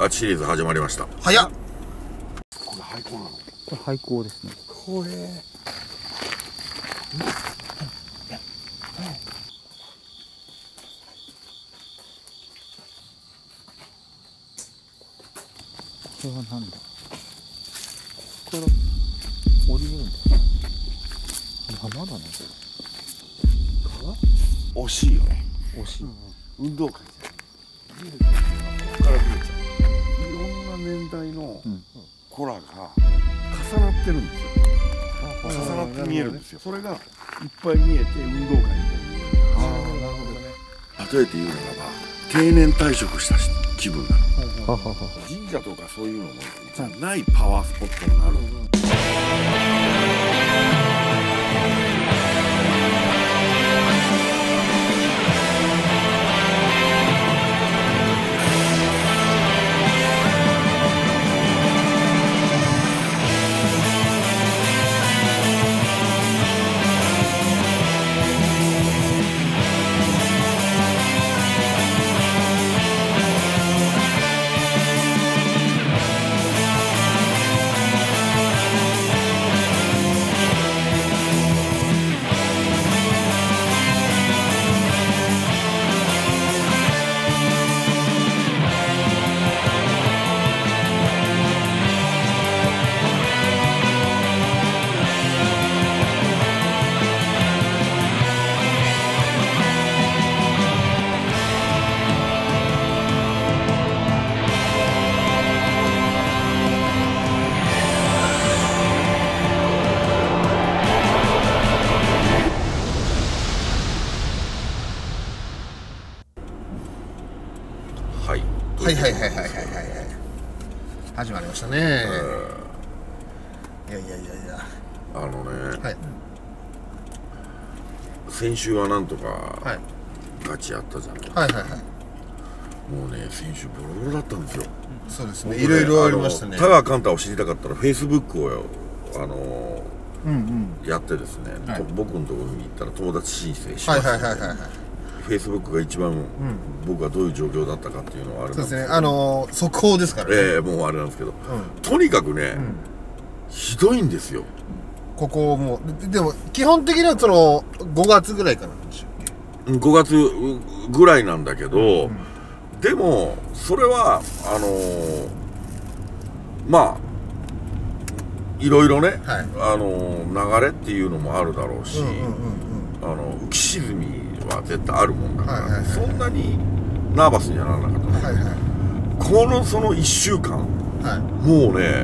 シリーズ始まりました。 早っ。 これ廃校なの？ これ廃校ですね。 これ。 これはなんだ。ここから降りるんだ。山だねこ惜しいよね。 れ。惜しい。 運動会じゃん。ここから見えちゃう。いろんな年代の子らが重なってるんですよ。重なって見えるんですよ。それがいっぱい見えて運動会みたいに見える。 ああ、なるほどね。 例えて言うならば定年退職した気分なの。 ははは。 神社とかそういうのもじゃないパワースポットになる。 はいはいはいはいはいはい。始まりましたね。いやいやいやいや。はい。 先週はなんとかはい。 ガチやったじゃない。 はいはいはい。 もうね、先週ボロボロだったんですよ。 そうですね。いろいろありましたね。 田川寛太を知りたかったらフェイスブックをうんやってですね、 はい僕のところに行ったら友達申請しうん。 ますので、 はいはいはいはいはい。 フェイスブックが一番僕がどういう状況だったかっていうのはあれそうですね。 なんですけど、 速報ですからね。 もうあれなんですけど、 うん。 とにかくね、 んひどいんですよ。 ここもでも基本的にはその5月ぐらいからなんでしょう。 5月ぐらいなんだけど、でもそれはまあいろいろね、 はい流れっていうのもあるだろうし、浮き沈みは絶対あるもんだから、 はいはいはいそんなにナーバスにはならなかった、 はいはいその1週間はい。 もうね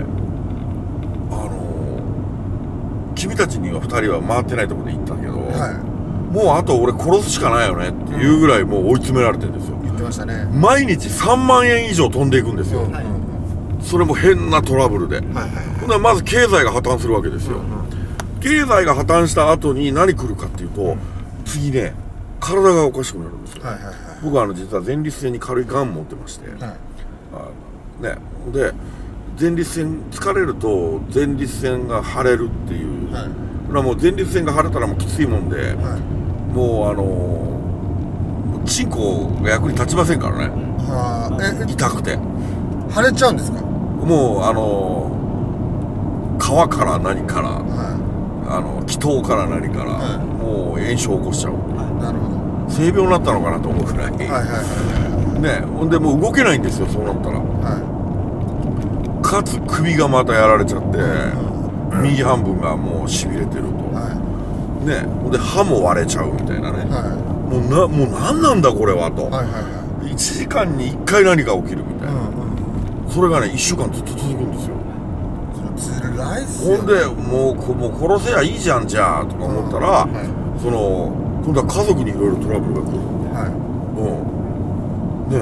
君たちには2人は回ってないところで行ったけど、 はもうあと俺殺すしかないよねっていうぐらいもう追い詰められてるんですよ。 い。言ってましたね。 毎日3万円以上飛んでいくんですよ、それも変なトラブルで、 はいはいほんならまず経済が破綻するわけですよ、経済が破綻した後に何来るかっていうと、次ね体がおかしくなるんですよ、 はいはいはい。 僕は実は前立腺に軽いがん持ってまして、 はい。 ね、で前立腺疲れると前立腺が腫れるっていう、 はいこれはもう前立腺が腫れたらもうきついもんで、 はい。 もうチンコが役に立ちませんからね、 はあ、 痛くて腫れちゃうんですか。 もう皮から何からは気筒から何から、 はいもう炎症を起こしちゃう、 い。なるほど。 性病になったのかなと思うくらい、 はいはいはね、ほんでもう動けないんですよそうなったら、 いはかつ首がまたやられちゃって、右半分がもうしびれてると、 い。はね、ほんで歯も割れちゃうみたいなね、 い。はもう何なんだこれはと、 い。はいはいはい。 1時間に1回何か起きるみたいな、 うん。 それがね1週間ずっと続くんですよ。 それつらいっすよ。 ほんでもう殺せやいいじゃんじゃあとか思ったら、その今度は家族にいろいろトラブルが来る。 はね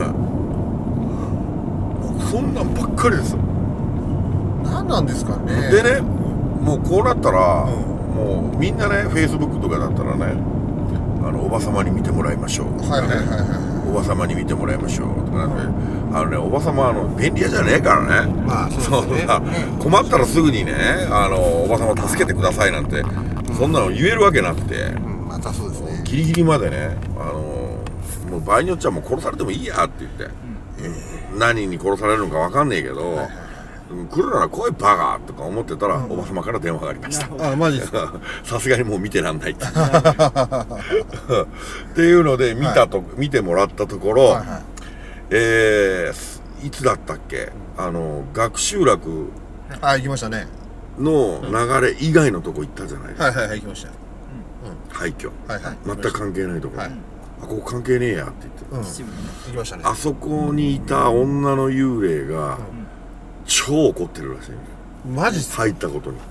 えそんなんばっかりですよ。 い。何なんですかね。 でねもうこうなったら、 うんもうみんなねフェイスブックとかだったらねおばさまに見てもらいましょう、 はいはいはいはおばさまに見てもらいましょうとかなんで、おばさま便利屋じゃねえからね、 まあそうですね。 困ったらすぐにねおばさま助けてくださいなんて、そんなの言えるわけなくて、 またそうですね。 ギリギリまでねもう場合によっちゃもう殺されてもいいやって言って、 何に殺されるのか分かんねえけど、来るなら来いバカとか思ってたら、おば様から電話がありました。 あ、マジですか。 さすがにもう見てらんないってっていうので見てもらったところ、いつだったっけ、学習楽行きましたね。 の流れ以外のとこ行ったじゃないですか。 行きました。 廃墟、全く関係ないところ、あ、ここ関係ねえやって言って、 行きましたね。 あそこにいた女の幽霊が超怒ってるらしい。 マジっすか。 入ったことに。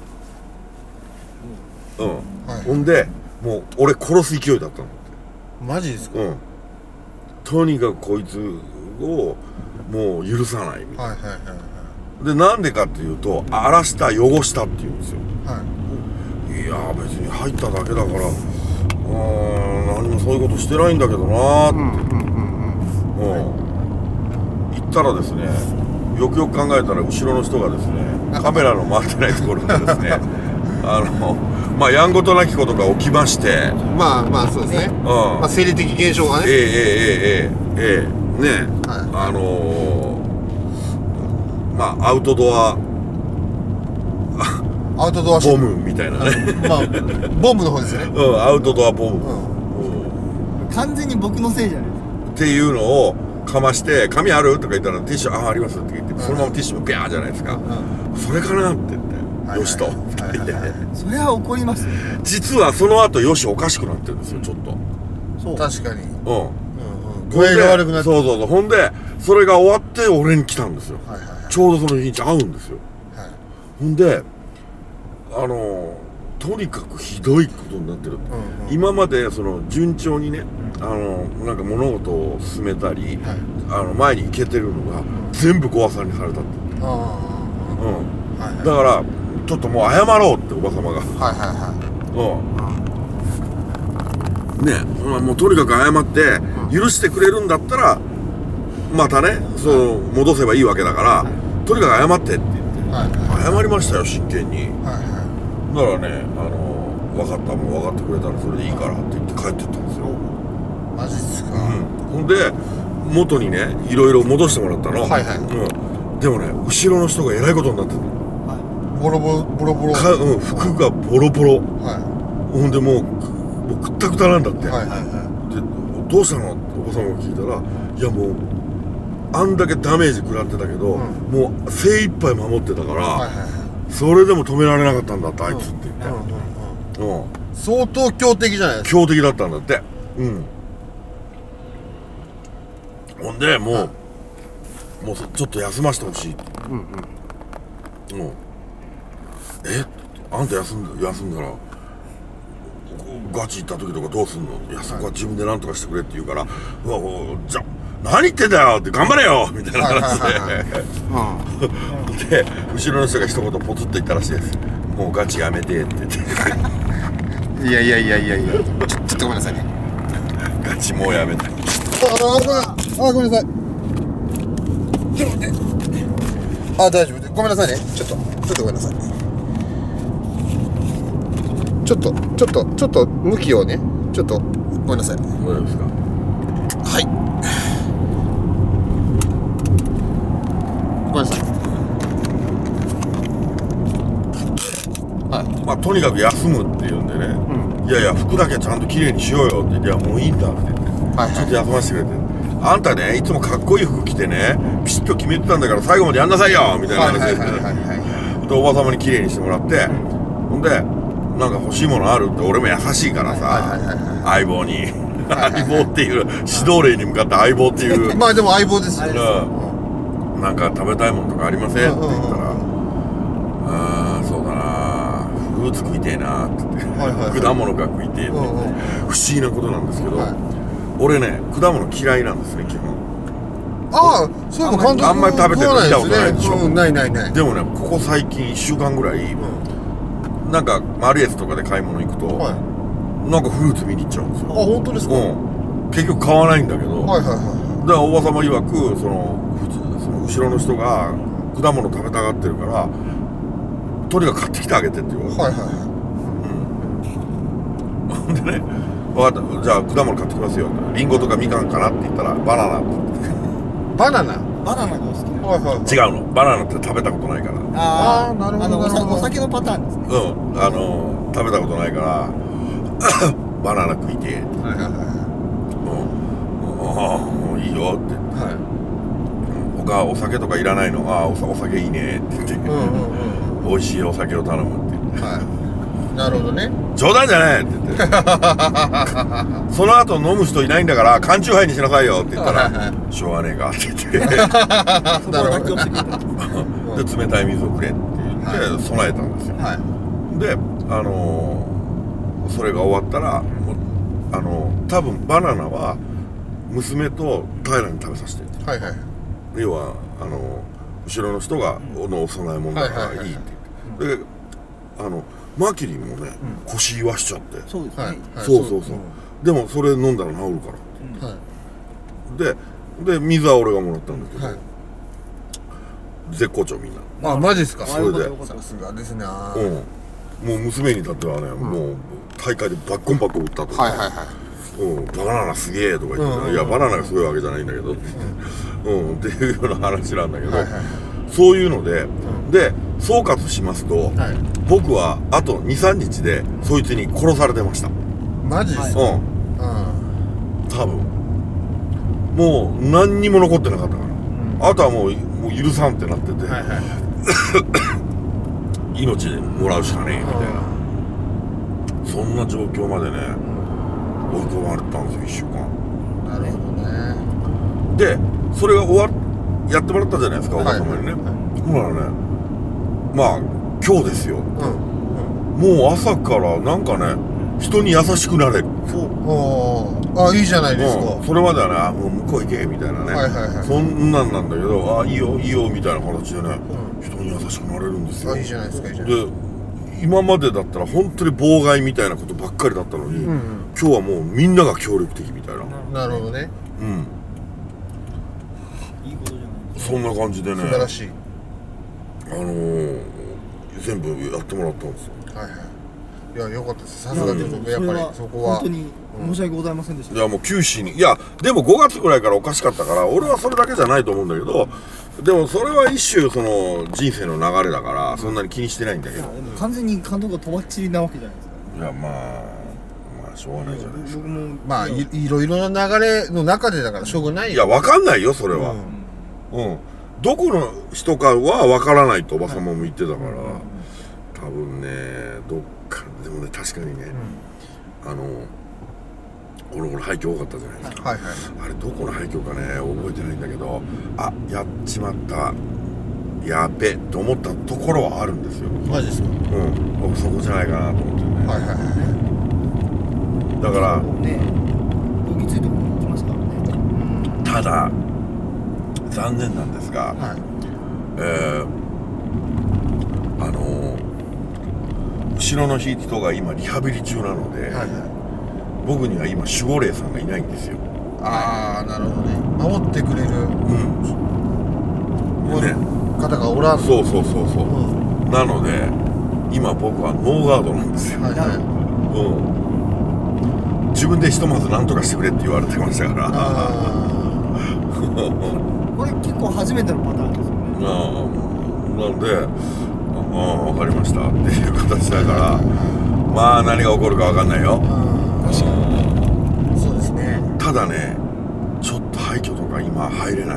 ほんでもう俺殺す勢いだったの。 マジですか。 とにかくこいつをもう許さないみたいな。でなんでかっていうと、荒らした汚したっていうんですよ。いや別に入っただけだから何もそういうことしてないんだけどなーって言ったらですね、よくよく考えたら後ろの人がですね、カメラの回ってないところでですねまあやんごとなきことが起きまして、 まあそうですね、生理的現象がね、 まあアウトドアボムみたいなね、 ボムの方ですね。 アウトドアボム、 完全に僕のせいじゃないですかっていうのをかまして「紙ある?」とか言ったら「ティッシュあります」って言って、そのままティッシュもビャーじゃないですか。それかなって言って「よし」とそれは怒りますよ。 実はその後よしおかしくなってるんですよ、ちょっと。 そう、確かに具合が悪くなって、そうほんでそれが終わって俺に来たんですよ。ちょうどその日にち会うんですよ。ほんでとにかくひどいことになってる。今までその順調にね、なんか物事を進めたり、前に行けてるのが全部ご破算にされたって。だからちょっともう謝ろうっておば様が。もうとにかく謝って許してくれるんだったらまたね、戻せばいいわけだから、とにかく謝ってって言って謝りましたよ、真剣に。だからね、分かった、もう分かってくれたらそれでいいからって言って帰ってったんですよ。 マジっすか。 ほんで元にねいろいろ戻してもらったの。でもね後ろの人がえらいことになってるの。 ボロボロ、 服がボロボロ。ほんでもうくったくたなんだって。でどうしたのっておばさんが聞いたら、いやもうあんだけダメージ食らってたけど、もう精一杯守ってたから、それでも止められなかったんだってあいつって言って、 相当強敵じゃないですか。 強敵だったんだって。ほんでもうちょっと休ませてほしいって。あんた休んだらガチ行った時とかどうすんの。いやそこは自分で何とかしてくれって言うから、じゃあ何言ってんだよって頑張れよみたいな話で、で後ろの人が一言ポツッと言ったらしいです。もうガチやめてって言って。 いやちょっとごめんなさいね。 ガチもうやめた。 ごめんなさい。ちょっと待って。大丈夫。ごめんなさいね。ちょっとごめんなさい。ちょっと向きをね、ちょっとごめんなさい。 どうですか。 はい。ごめんなさい。 まあとにかく休むって言うんでね、いや服だけちゃんときれいにしようよって言って、いやもういいんだって言って、ちょっと休ませてくれて、あんたねいつもかっこいい服着てねピシッと決めてたんだから最後までやんなさいよみたいな話で、おば様にきれいにしてもらって、ほんでなんか欲しいものあるって、俺も優しいからさ、相棒に相棒っていう指導霊に向かって相棒っていうまあでも相棒ですよ。 なんか食べたいものとかありませんって言ったら、そうだな、フルーツ食いてえなって言って、果物が食いてえって言って、不思議なことなんですけど、俺ね果物嫌いなんですね基本。 そういうの監督あんまり食べてるの見たことないでしょ。 ない。 でもねここ最近1週間ぐらい、なんかマルエツとかで買い物行くと、なんかフルーツ見に行っちゃうんですよ。 本当ですか。 結局買わないんだけど、だからおばさま曰くその後ろの人が果物食べたがってるからとにかく買ってきてあげてって言われて、ほんでね、分かった、じゃあ果物買ってきますよ、リンゴとかみかんかなって言ったらバナナって言ってバナナバナナがお好きなんです。 はいはいはい違うの、バナナって食べたことないから。 ああ、 なるほどお酒のパターンですね。 食べたことないからバナナ食いて、 はいはいもういいよって言って、 はい他お酒とかいらないの、お酒いいねって言って、美味しいお酒を頼むって言って、 はいなるほどね。 冗談じゃねえって言ってその後飲む人いないんだから缶チューハイにしなさいよって言ったらしょうがねえかって言ってそこは妥協してくれた。 で冷たい水をくれって言って備えたんですよ。 はいでそれが終わったら多分バナナは娘と平に食べさせて、 はいはい要は後ろの人がのお供え物だからいいって言って、でマキリンもね腰言わしちゃって、 そうですね。 そうでもそれ飲んだら治るからで水は俺がもらったんだけど絶好調みんな。 マジっすか。 それでさすがですね。 もう娘に至ってはねもう大会でバッコンバッコン打ったとはいはいはいバナナすげえとか言って、いやバナナがすごいわけじゃないんだけどっていうような話なんだけど、そういうので総括しますと、僕はあと 2,3 日でそいつに殺されてました。 マジっすか。 多分もう何にも残ってなかったから、あとはもう許さんってなってて、命でもらうしかねえみたいな、そんな状況までね追い込まれたんですよ、1週間。 なるほどね。 でそれがやってもらったじゃないですか、お母様にね。ほらね、まあ今日ですよ、もう朝からなんかね人に優しくなれる。 いいじゃないですか。 それまではねもう向こう行けみたいなね、そんなんなんだけど、いいよいいよみたいな形でね、人に優しくなれるんですよ。 いいじゃないですか。 で今までだったら本当に妨害みたいなことばっかりだったのに、今日はもうみんなが協力的みたいな。 なるほどね。 いいことじゃない。 そんな感じでね、 素晴らしい。 全部やってもらったんですよ。 いや、よかったです。さすがです。やっぱりそこは本当に申し訳ございませんでした。 いやもう九死に、いやでも5月ぐらいからおかしかったから、俺はそれだけじゃないと思うんだけど、でもそれは一種その人生の流れだからそんなに気にしてないんだけど、 完全に監督がとばっちりなわけじゃないですか。 いやまあしょうがないじゃないですか。 僕もまあいろいろな流れの中でだからしょうがない。 いやわかんないよそれは。どこの人かはわからないとおば様も言ってたから、多分ねどっかでもね、確かにね、この廃墟多かったじゃないですか。あれどこの廃墟かね覚えてないんだけど、やっちまった、やべと思ったところはあるんですよ。 マジですか。 僕そこじゃないかなと思ってね。だからね、動きついても来ますからね。 ただ残念なんですが、後ろの人が今リハビリ中なので、僕には今守護霊さんがいないんですよ。 なるほどね。守ってくれる方がおらん。 そうなので今僕はノーガードなんですよ。自分でひとまず何とかしてくれって言われてましたから。 これ結構初めてのパターンですよね。 なんで分かりましたっていう形だから、まあ何が起こるか分かんないよ。 そうですね。 ただね、ちょっと廃墟とか今入れない。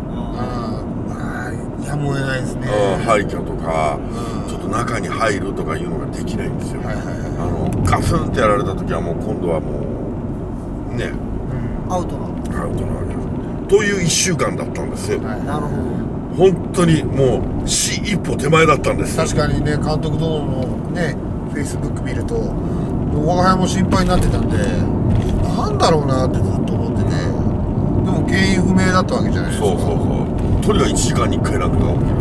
やむを得ないですね。 廃墟とかちょっと中に入るとかいうのができないんですよ。ガツンってやられた時はもう今度はもうね、 アウトなわけという1週間だったんですよ。 なるほど。 本当にもう死一歩手前だったんです。 確かにね、監督殿のねフェイスブック見ると我が家も心配になってたんで、なんだろうなってずっと思ってて、でも原因不明だったわけじゃないですか。 そうとにかく1時間に1回落下が起きる。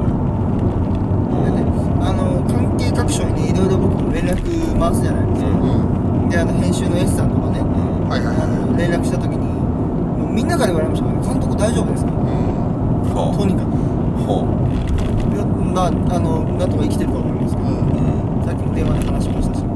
関係各所にね、いろいろ僕も連絡回すじゃないですか。で編集の S さんとかね、連絡した時にもうみんなから言われましたから、監督大丈夫ですか、とにかくなんとか生きてると思いますけど、さっきも電話で話しましたし、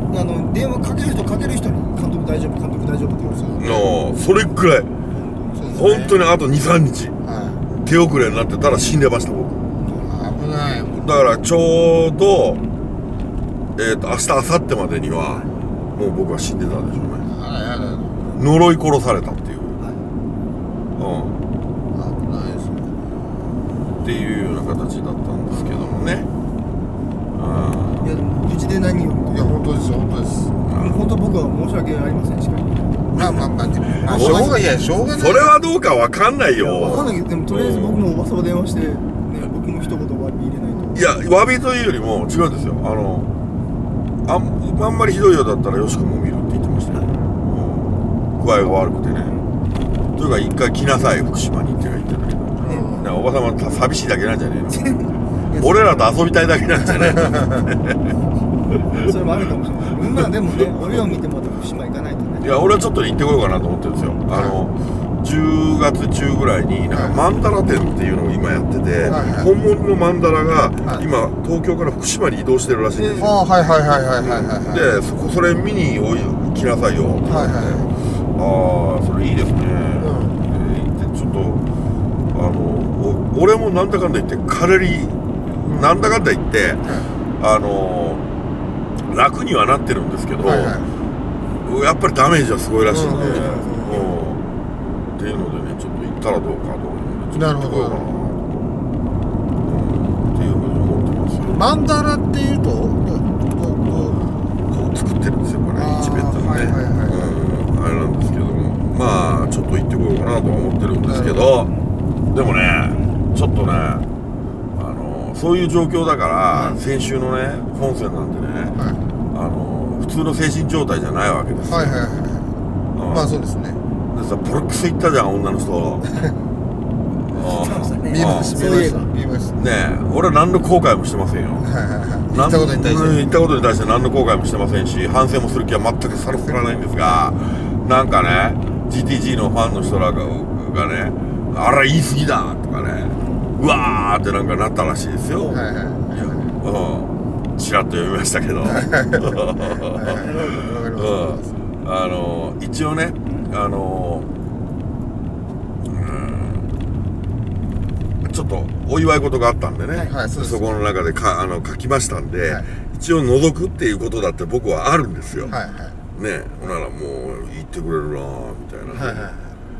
電話かける人に監督大丈夫って言うんですよ。 それくらい本当にあと2、3日手遅れになってたら死んでました僕。 危ない。 だからちょうど明日明後日までにはもう僕は死んでたんでしょうね。呪い殺されたっていう、 危ないですねっていうような形だったんですけどもね。 いやでも無事で何より。 いや本当ですよ、本当です。 本当僕は申し訳ありませんしか言ってまあしょうがない。いやしょうがない。 それはどうかわかんないよ。 わかんないけど、でもとりあえず僕もおばさま電話して、ね、僕も一言詫び入れないと。 いや詫びというよりも違うんですよ。あんまりひどいようだったらよしくも見るって言ってましたよ。具合が悪くてね。というか一回来なさい福島にって言ってたけど、おばさま寂しいだけなんじゃねえの俺らと遊びたいだけなんじゃないのそれもあるかもしれない。まあでもね、俺を見てまた福島行かないとね。 いや俺はちょっと行ってこようかなと思ってるんですよ。10月中ぐらいになんかマンダラ展っていうのを今やってて、本物のマンダラが今東京から福島に移動してるらしいんですよ。でそれ見に来なさいよって言って、それいいですね。ちょっと俺もなんだかんだ言ってなんだかんだ言って楽にはなってるんですけど、やっぱりダメージはすごいらしいんで、っていうのでね、ちょっと行ったらどうかと思うんで、 なるほど。 っていうふうに思ってますよ。マンダラっていうとこう作ってるんですよ、これチベットのね。あれなんですけども、まあちょっと行ってこようかなとは思ってるんですけど、でもねちょっとねそういう状況だから、先週のね本線なんてね、普通の精神状態じゃないわけですよ。 まあそうですね。 でさ、ボロクソ言ったじゃん女の人。 見えましたねえ、俺は何の後悔もしてませんよ。 言ったことに対して何の後悔もしてませんし、反省もする気は全くさらさらないんですが、なんかね GTG のファンの人らがね、あら言い過ぎだとかね、うわーってなんかなったらしいですよ。ちらっと読みましたけど一応ねちょっとお祝い事があったんでね、そこの中で書きましたんで、一応覗くっていうことだって僕はあるんですよ。ねえ、ほんならもう言ってくれるなーみたいな、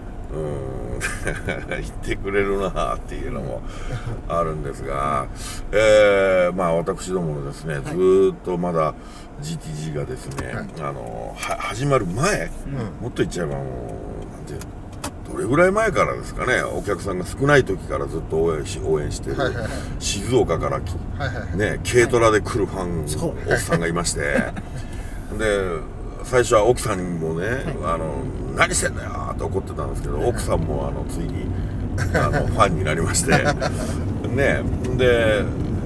言ってくれるなっていうのもあるんですが、まあ私どものですね、ずーっとまだ GTG がですね、始まる前、もっと言っちゃえばもうなんていうどれぐらい前からですかね、お客さんが少ない時からずっと応援してる静岡からね軽トラで来るファンおっさんがいまして、で最初は奥さんにもね何してんだよって怒ってたんですけど、奥さんもついにファンになりましてね、で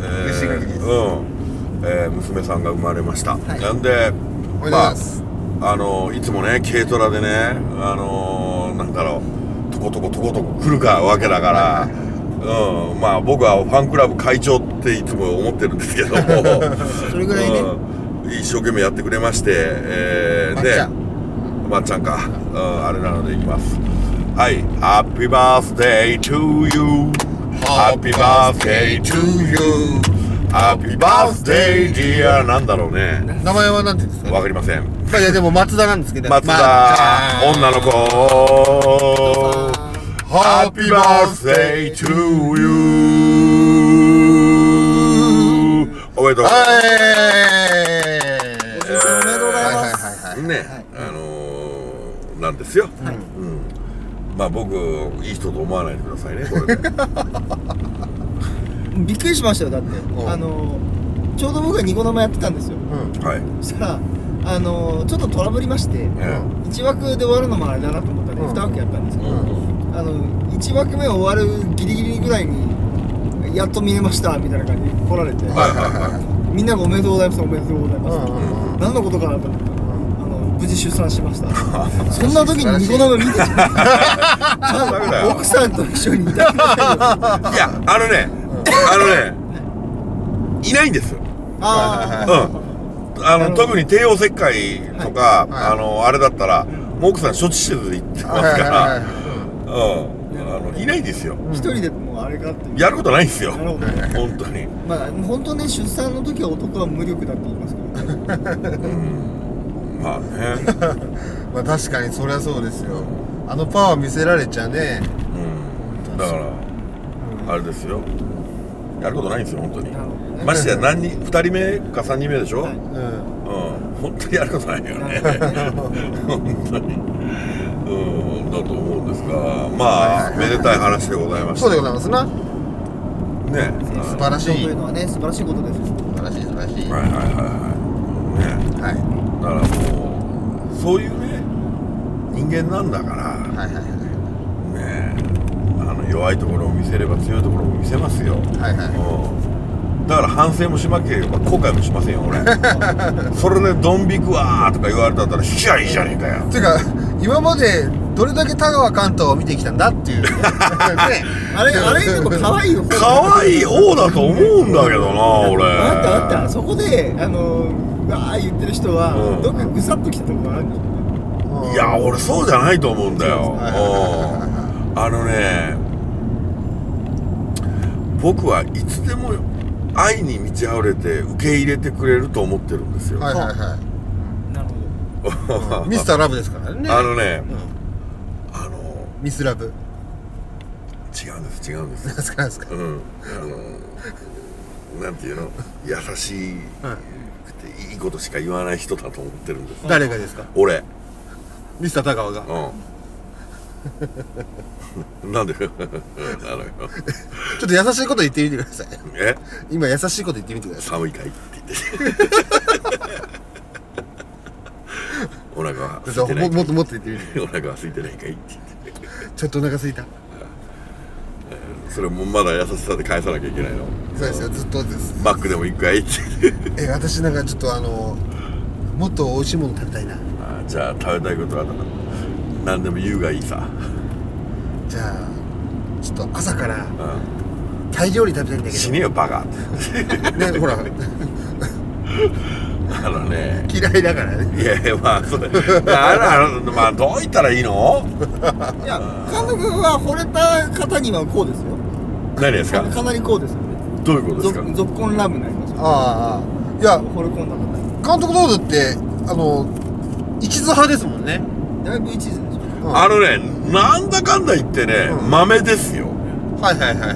娘さんが生まれました。なんでまあいつもね軽トラでねなんだろうとことこ来るわけだから、まあ僕はファンクラブ会長っていつも思ってるんですけどもそれぐらいね、 一生懸命やってくれまして、でまっちゃんか、あれなのでいきます。はい、Happy birthday to you, Happy birthday to you, Happy birthday dear なんだろうね。 名前は何て言うんですか？ わかりません。 いやでも松田なんですけど。 松田女の子。Happy birthday to you。おめでとう。ね、なんですよ。まあ僕いい人と思わないでくださいねこれ。 びっくりしましたよ。だってちょうど僕がニコ生やってたんですよ。そしたらちょっとトラブりまして、1枠で終わるのもあれだなと思ったんで2枠やったんですけど、1枠目終わるギリギリぐらいにやっと見れましたみたいな感じで来られて、みんながおめでとうございますおめでとうございます、何のことかなと思ったら無事出産しました。そんな時にニコ生見てた奥さんと一緒にいたいやいないんですよ。特に帝王切開とかあれだったらもう奥さん処置施設で行ってますから、 いないんですよ。 一人でもうあれかってやることないんですよ。 なるほど本当に。 まあ本当ね、出産の時は男は無力だって言いますけどね。 まあね。 まあ確かにそりゃそうですよ。あのパワー見せられちゃね。 だからあれですよ。やることないんですよ本当に。ましてや2人目か3人目でしょ。本当にやることないよね。本当に。だと思うんですが、まあめでたい話でございました。 そうでございますな。 ね、 素晴らしい。 というのはね、素晴らしいことです。 素晴らしい素晴らしい。 はいはいはいはい。ね。 はい。 だからもうそういうね人間なんだから。 はいはいはい。 ね、弱いところを見せれば強いところも見せますよ。 はいはい。 だから反省もしなければ後悔もしませんよ俺。それでドン引くわーとか言われたら引きゃいいじゃねえかよ。 ていうか今までどれだけ田川関東を見てきたんだっていう。ね、 あれでも可愛いよ。 可愛い方だと思うんだけどな俺。 あったそこでわー言ってる人はどっかぐさっときたところがあるんでしょうね。 いや俺そうじゃないと思うんだよ。僕はいつでも愛に満ち溢れて受け入れてくれると思ってるんですよ。 はいはいはい。 なるほど。 ミスターラブですからね。ミスラブ。 違うんです違うんです。 なんですかなんですか。 なんていうの、優しいくていいことしか言わない人だと思ってるんです。 誰がですか。 俺。 ミスター田川が。 なんでちょっと優しいこと言ってみてください。今優しいこと言ってみてください。 寒いかいって言ってお腹は空いてないかい。 もっと言ってみて。 お腹は空いてないかいって言ってちょっとお腹空いた。 それもまだ優しさで返さなきゃいけないの。 そうですよ、ずっとです。 マックでも行くかいって私なんかちょっともっと美味しいもの食べたいな。 じゃあ食べたいことは何でも言うがいいさ。 じゃあちょっと朝からタイ料理食べたいんだけど。 死ねよバカね、ほらね嫌いだからね。 いやいやまあそうだまあどう言ったらいいの。 いや監督は惚れた方にはこうですよ。 何ですか。 かなりこうですよね。 どういうことですか。 ぞっこんラブになりますよ。 いや惚れ込んだ方。 監督どうだって一途派ですもんね。 だいぶ一途でしょ。 なんだかんだ言ってね豆ですよ。 はいはいはい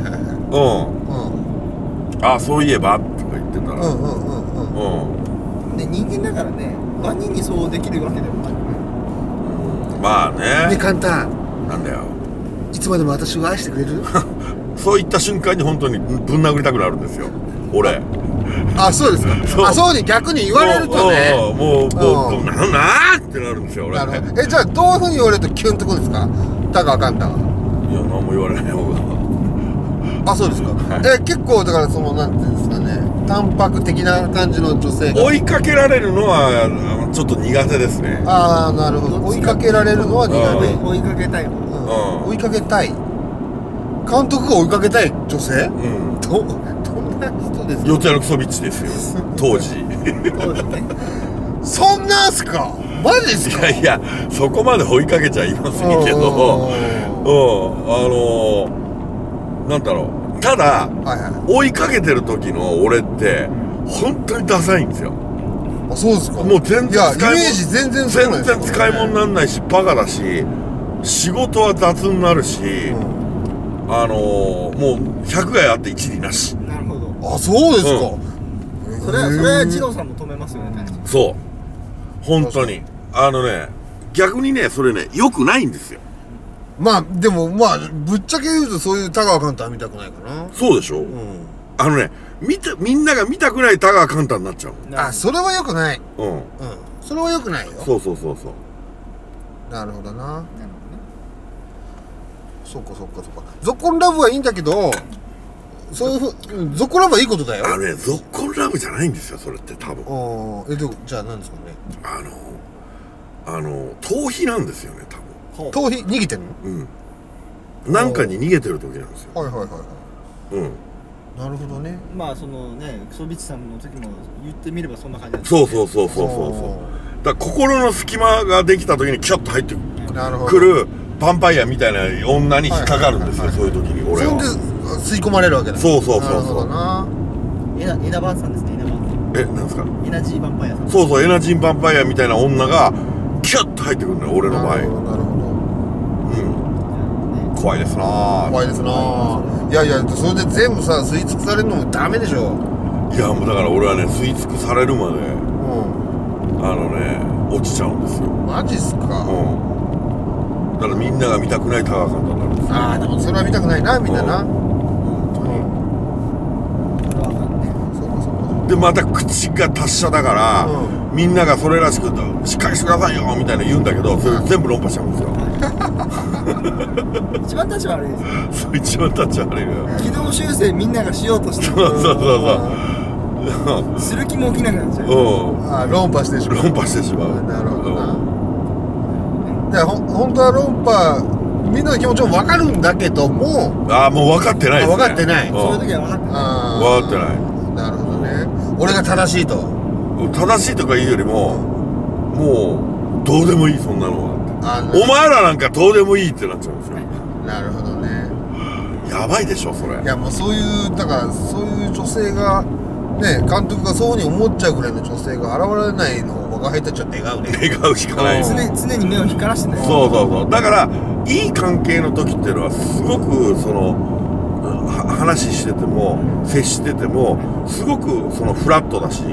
はい。あそういえばとか言ってたら。 で人間だからね、万人にそうできるわけでもない。 まあね。 ね、カンタ。 なんだよ。 いつまでも私を愛してくれる？ そういった瞬間に本当にぶん殴りたくなるんですよ。俺。 そうですか。そうに逆に言われるとね。 もうなんってなるんですよ俺。 じゃあどういうふうに言われるとキュンとくるんですか？田川カンタは。 いや何も言われない方が。 そうですか。結構だからなんていうんですかね。淡白的な感じの女性が追いかけられるのはちょっと苦手ですね。 なるほど。追いかけられるのは苦手。 追いかけたい。 追いかけたい。監督が追いかけたい女性？どんな人ですか？ 四谷のクソビッチですよ。当時。 そんなんすか？マジですか？ いやそこまで追いかけちゃいませんけど、なんだろう。ただ、追いかけてる時の俺って本当にダサいんですよ。 そうですか。 もう全然イメージ全然使い物になんないしバカだし仕事は雑になるし、もう100害あって一理なし。 なるほど。 そうですか。 それは二郎さんも止めますよね。 そう本当に逆にねそれね良くないんですよ。 でもぶっちゃけ言うとそういう田川カンタは見たくないかな。 そうでしょ。みんなが見たくない田川カンタになっちゃう。 それは良くない。それは良くないよ。 そうなるほどな。そっかゾッコンラブはいいんだけど、そういうゾッコンラブはいいことだよ。 ゾッコンラブじゃないんですよそれって多分。 じゃあ何ですかね。 逃避なんですよね多分。 逃避逃げてるの？ なんかに逃げてる時なんですよ。 なるほどね。 クソビッチさんの時も言ってみればそんな感じです。 そうだから心の隙間ができた時にキャッと入ってくるヴァンパイアみたいな女に引っかかるんですよ、そういう時に俺は。 そんで吸い込まれるわけだ。 そうそうそうなるほどそう。 な。 エナバンさんですね、エナバン。 なんですか。 エナジーヴァンパイアさん。 そうそう、エナジーヴァンパイアみたいな女がキュッと入ってくるのよ、俺の前。 なるほど。 怖いですなぁ。 怖いですな。いやいや、それで全部さ吸い尽くされるのもダメでしょ。 いやもうだから俺はね、吸い尽くされるまでうん。 落ちちゃうんですよ。 マジっすか。 だからみんなが見たくないタワーさんだったんですよ。 ああ、でもそれは見たくないな、みんなな。 でまた口が達者だから、みんながそれらしくしっかりしてくださいよみたいな言うんだけど、それ全部論破しちゃうんですよ。 一番立ち悪いです。 そう一番立ち悪いのよ。 軌道修正みんながしようとしてそうそうそうする気も起きなくなっちゃう。 ああ、論破してしまう。 論破してしまう。 なるほどな。いや、本当は論破、みんなの気持ちも分かるんだけども。 ああ、もう分かってないですね。 分かってない。 そういう時は分かってない。 分かってない。 なるほどね。俺が正しいと。 正しいとか言うよりも、もうどうでもいい、そんなのは。お前らなんかどうでもいいってなっちゃうんですよ。 なるほどね。 やばいでしょそれ。 いやもうそういう、だからそういう女性がね、監督がそうに思っちゃうぐらいの女性が現れないのを若輩たちは願うね。 願うしかない。 常に目を光らしてない。 そうそうそう。だからいい関係の時っていうのはすごくその話してても接しててもすごくそのフラットだし、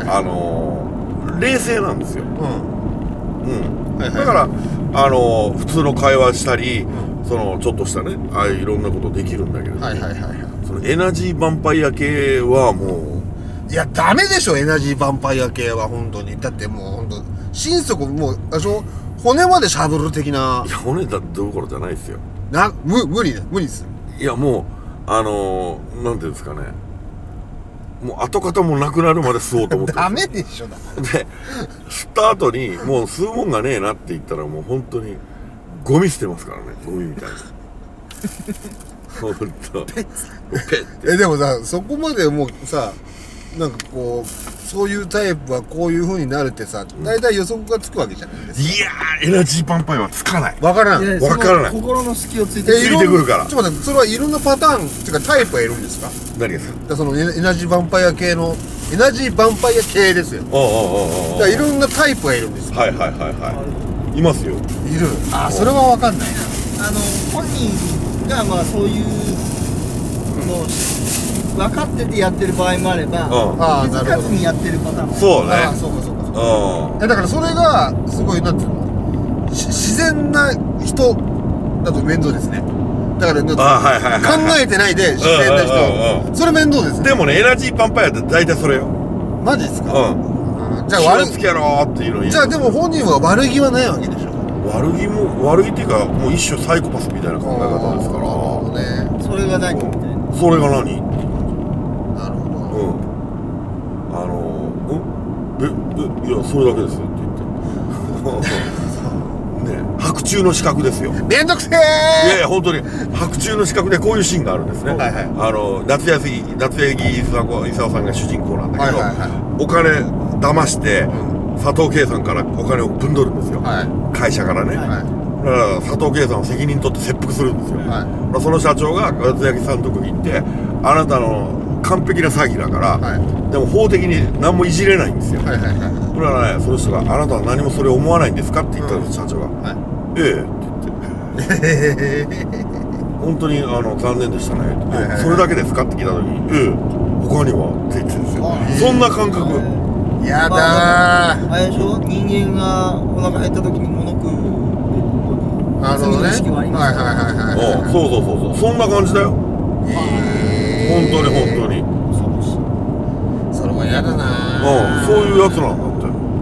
冷静なんですよ。だから普通の会話したり、そのちょっとしたね、ああいういろんなことできるんだけど、そのエナジーヴァンパイア系はもういやダメでしょ。エナジーヴァンパイア系は本当に。だってもう本当心底もう骨までしゃぶる的な。 いや骨だどころじゃないですよ。 無理です。 いやもうなんていうんですかね、もう跡形もなくなるまで吸おうと思ってダメでしょ。だで吸った後にもう吸うもんがねえなって言ったらもう本当にゴミ捨てますからね、ゴミみたいな。本当ペッて。 でもさ、そこまでもうさ、なんかこうそういうタイプはこういう風になるってさ、大体予測がつくわけじゃないですか。 いやー、エナジーヴァンパイアはつかない。 わからない。 わからない。 心の隙をついてくるから。 ちょっと待って、それはいろんなパターンっていうかタイプがいるんですか？ 何ですか？ そのエナジーヴァンパイア系のエナジーヴァンパイア系ですよ。いろんなタイプがいるんですよ。 はい。いますよ。 いる。あ、それはわかんないな。 本人がまあそういうの分かっててやってる場合もあれば、気づかずにやってるパターンも。 そうね。 そうか。だからそれがすごいなんていうの、自然な人だと面倒ですね。だから考えてないで自然な人、それ面倒ですね。 でもね、エナジーヴァンパイアって大体それよ。 マジですか？ じゃあ悪気やろっていうのに。 じゃあでも本人は悪気はないわけでしょ。悪気っていうかもう一種サイコパスみたいな考え方ですから。 それが何みたいな。 それが何？ なるほど。 いやそれだけですって言ってね、白昼の資格ですよ。 めんどくせえ。 いや本当に白昼の資格でこういうシーンがあるんですね。夏柳功さんが主人公なんだけど、お金騙して佐藤圭さんからお金をぶんどるんですよ、会社からね。だから佐藤圭さんは責任取って切腹するんですよ。その社長が夏柳さんのとこに行って、あなたの完璧な詐欺だから、でも法的に何もいじれないんですよ。だからね、その人が「あなたは何もそれ思わないんですか?」って言ったんです、社長が「ええ」って言って「本当に残念でしたね」それだけですか?」って聞いた時に「ええ、他には?」って言ってるんですよ。そんな感覚。 やだー。あれでしょ、人間がお腹減った時に物食う罪の意識はありますから。 そうそんな感じだよ。本当にそれも嫌だな。 そういうやつなんだって。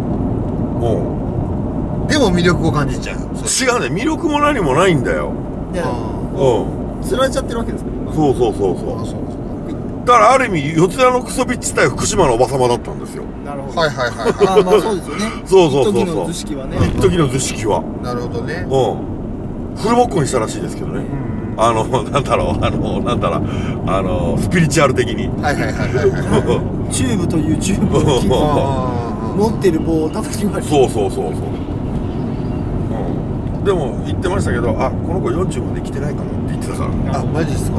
でも魅力を感じちゃう。 違うね、魅力も何もないんだよ。 釣られちゃってるわけですから。 そうだからある意味四谷のクソビッチ対福島のおばさまだったんですよ。 なるほど。 まあそうですよね。 そう一時の図式はね。 一時の図式は。 なるほどね。 フルボッコにしたらしいですけどね。なんだろう、スピリチュアル的に。 チューブというチューブを持ってる棒を叩き割る。 そう。 でも言ってましたけど、あ、この子40まで来てないかもって言ってたから。 あ、マジっすか。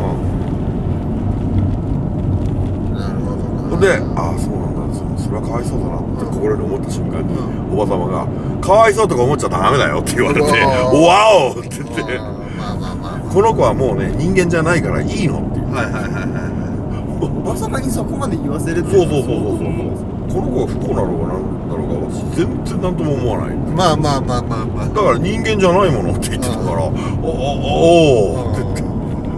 なるほどな。 で、ああ、そうなんだ、それはかわいそうだなって心に思った瞬間に、おば様が「かわいそうとか思っちゃダメだよ」って言われて「おわお!」って言って、この子はもうね人間じゃないからいいのっていう。 おば様にそこまで言わせるって。 そうこの子が不幸なのかなんだろうか私全然何とも思わない。 まあだから人間じゃないものって言ってたから「おお」って言って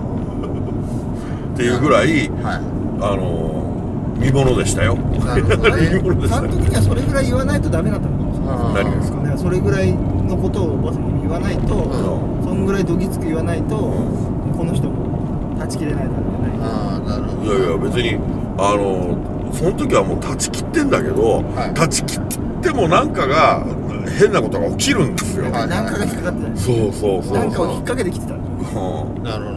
っていうぐらい見物でしたよ。 監督にはそれぐらい言わないとダメだったのかもしれない。 何がですか。 それぐらいのことをおばさまに言わないと、そんぐらいどぎつく言わないと、この人も断ち切れないだろうね。 いやいや別にその時はもう断ち切ってんだけど、断ち切ってもなんかが変なことが起きるんですよ。 なんかが引っかかってた。 そうなんかを引っ掛けてきてた。 なるほどな。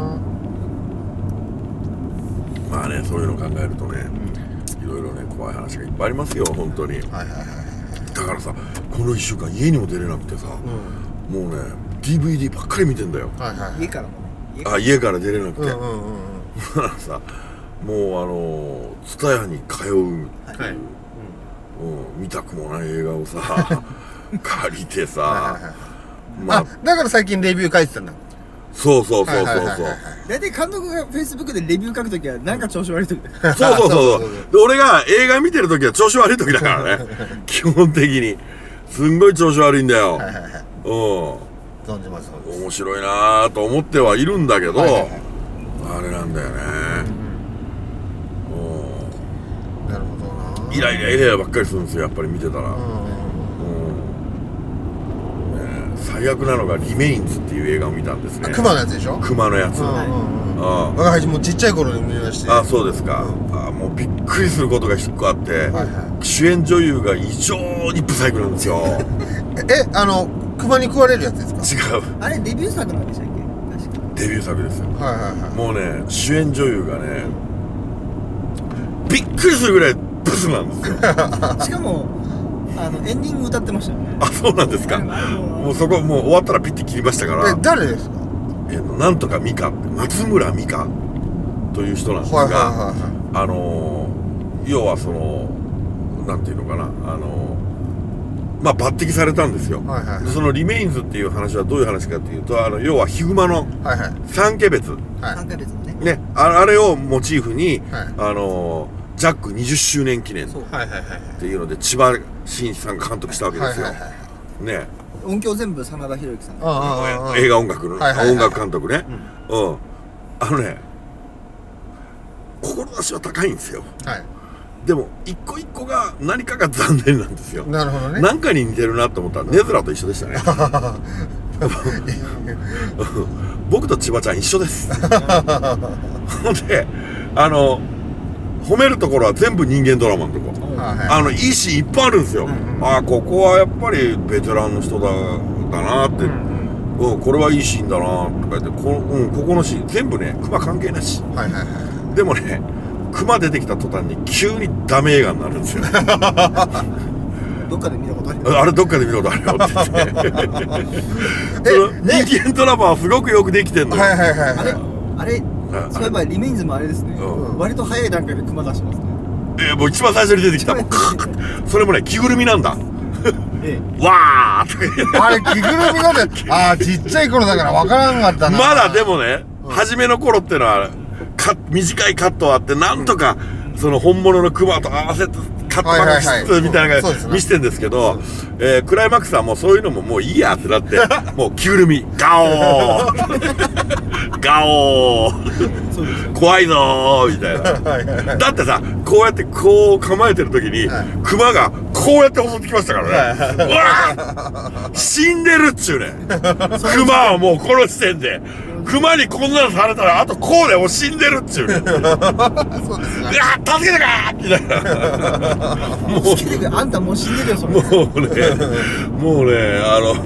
まあね、そういうのを考えるとね、いろいろね怖い話がいっぱいありますよ本当に。だからさ、この1週間家にも出れなくてさ、もうね DVD ばっかり見てんだよ。 家からもね。 家から出れなくて、だからさ、もうTSUTAYAに通うっていう、見たくもない映画をさ借りてさ、 だから最近レビュー書いてたんだ。 そう大体監督が Facebook でレビュー書くときはなんか調子悪いときだ。 そうで俺が映画見てるときは調子悪いときだからね基本的にすんごい調子悪いんだよ。面白いなと思ってはいるんだけど、あれなんだよね。 なるほどな。 イライラばっかりするんですよやっぱり見てたら。最悪なのが「リメインズ」っていう映画を見たんですね。 熊のやつでしょ。 熊のやつ。 我が輩もちっちゃい頃に見まして。 あ、そうですか。もうびっくりすることが一個あって、主演女優が異常にブサイクなんですよ。 熊に食われるやつですか。違う。 あれデビュー作なんでしたっけ。確かデビュー作ですよ。もうね主演女優がねびっくりするぐらいブスなんですよ。 しかもエンディング歌ってましたよね。 あ、そうなんですか。もうそこもう終わったらピッて切りましたから。 誰ですか。 なんとか美香って松村美香という人なんですが、要はそのなんていうのかな、まあ抜擢されたんですよ。そのリメインズっていう話はどういう話かっていうと、要はヒグマの三毛別ね、あれをモチーフにジャック20周年記念っていうので千葉真一さんが監督したわけですよ。ね。 音響全部真田広之さん。 映画音楽の音楽監督ね。志は高いんですよ。でも一個一個が何かが残念なんですよ。 なるほどね。 何かに似てるなと思ったらネズラと一緒でしたね。僕と千葉ちゃん一緒です。ほんで褒めるところは全部人間ドラマのとこ。いいシーンいっぱいあるんですよ。ああ、ここはやっぱりベテランの人だなって、これはいいシーンだなとか言って、ここのシーン全部ね熊関係なし。でもね熊出てきた途端に急にダメ映画になるんですよ。 どっかで見たことある。 あれどっかで見たことあるよって言って。人間ドラマはすごくよくできてんのよ。 あれそういえばリメインズもあれですね。割と早い段階で熊出してますね。 もう一番最初に出てきた。それもね着ぐるみなんだ。わーあれ着ぐるみなんだ。ああ、ちっちゃい頃だから分からんかったな。 まだでもね初めの頃ってのは短いカットあってなんとかその本物の熊と合わせてカットバックしつつみたいなのが見せてんですけど、クライマックスはもうそういうのももういいやってなってもう着ぐるみガオーガオー怖いぞーみたいな。だってさこうやってこう構えてる時に熊がこうやって襲ってきましたからね。うわ死んでるっちゅうね。熊はもうこの時点で熊にこんなのされたらあとこうでもう死んでるっちゅうね。そうですね。いや助けてかーみたいな。 もう助けてくれ、あんたもう死んでるよそれ。 もうね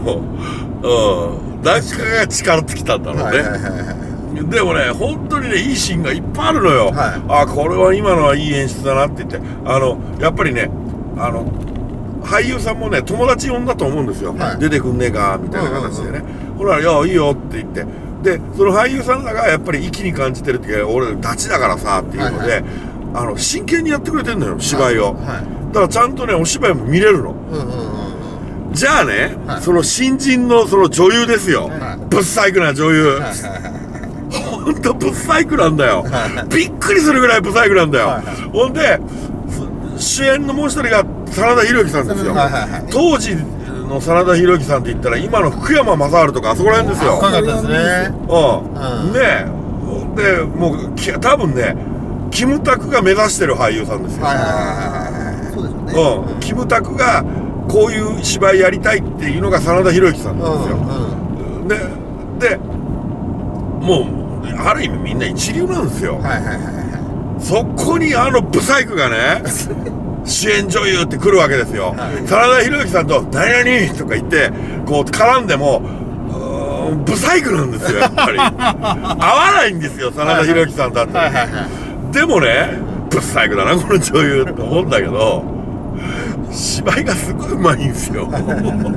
誰かが力尽きたんだろうね。でもね本当にねいいシーンがいっぱいあるのよ。あ、これは今のはいい演出だなって言って、やっぱりね俳優さんもね友達呼んだと思うんですよ、出てくんねえかみたいな形でね、ほら「いやいいよ」って言って、でその俳優さんらがやっぱり粋に感じてるっていうか、俺ダチだからさっていうので、真剣にやってくれてんのよ芝居を、だからちゃんとねお芝居も見れるの。じゃあね、その新人のその女優ですよ、ぶっ細工な女優、ほんとぶっ細工なんだよ、びっくりするぐらいぶっ細工なんだよ。ほんで主演のもう一人が真田広之さんですよ。当時の真田広之さんって言ったら今の福山雅治とかあそこら辺ですよ。 深かったですね。 ねえ、でもう多分ねキムタクが目指してる俳優さんですよ。 そうですよね。 キムタクがこういう芝居やりたいっていうのが真田広之さんなんですよ。でもうある意味みんな一流なんですよ。そこにブサイクがね主演女優って来るわけですよ。真田広之さんと「何々」とか言ってこう絡んでもブサイクなんですよやっぱり。合わないんですよ真田広之さんだって。でもねブサイクだなこの女優って思うんだけど、芝居がすごいうまいんですよ。もの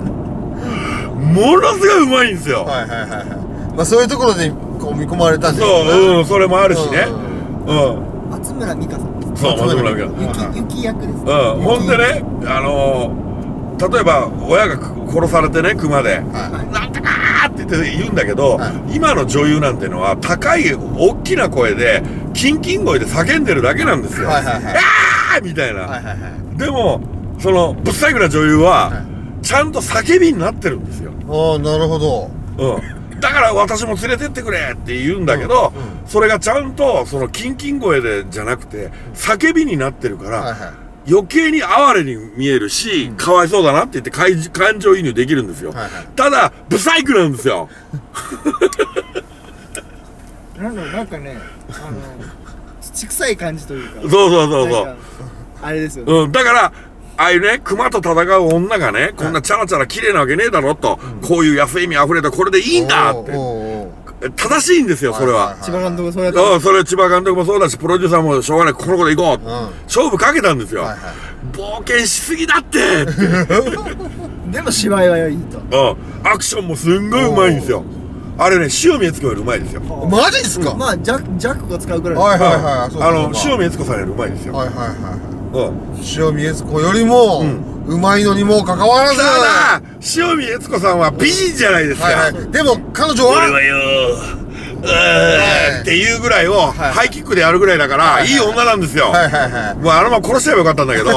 すごいうまいんですよ。 まあそういうところでこう見込まれたんですよね。そう、それもあるしね。 松村美香さんです。 そう、松村美香。 雪役です。 ほんでね、例えば親が殺されてね熊で「なんとか!」って言って言うんだけど、今の女優なんてのは高い大きな声でキンキン声で叫んでるだけなんですよ。「ああ!」みたいな。でもそのぶっ細工な女優はちゃんと叫びになってるんですよ。 ああ、なるほど。 だから私も連れてってくれって言うんだけど、それがちゃんとそのキンキン声でじゃなくて叫びになってるから余計に哀れに見えるし、かわいそうだなって言って感情移入できるんですよ。ただブサイクなんですよ。 なんかね土臭い感じというか、 そうあれですよね。 だからああいうね熊と戦う女がねこんなチャラチャラ綺麗なわけねえだろと、こういう安い意味あふれたこれでいいんだって正しいんですよ。それは千葉監督もそうやった。 それ千葉監督もそうだしプロデューサーもしょうがないこの子で行こう、勝負かけたんですよ。冒険しすぎだってでも芝居はいいと。 アクションもすんごいうまいんですよ。あれね塩見悦子よりうまいですよ。 マジですか。 まあジャックが使うくらい。 塩見悦子さんよりうまいですよ。 塩見悦子よりもうまいのにもかかわらず、 ただ塩見悦子さんは美人じゃないですか。 でも彼女は俺はよっていうぐらいをハイキックでやるぐらいだからいい女なんですよ。もう殺しちゃえばよかったんだけど。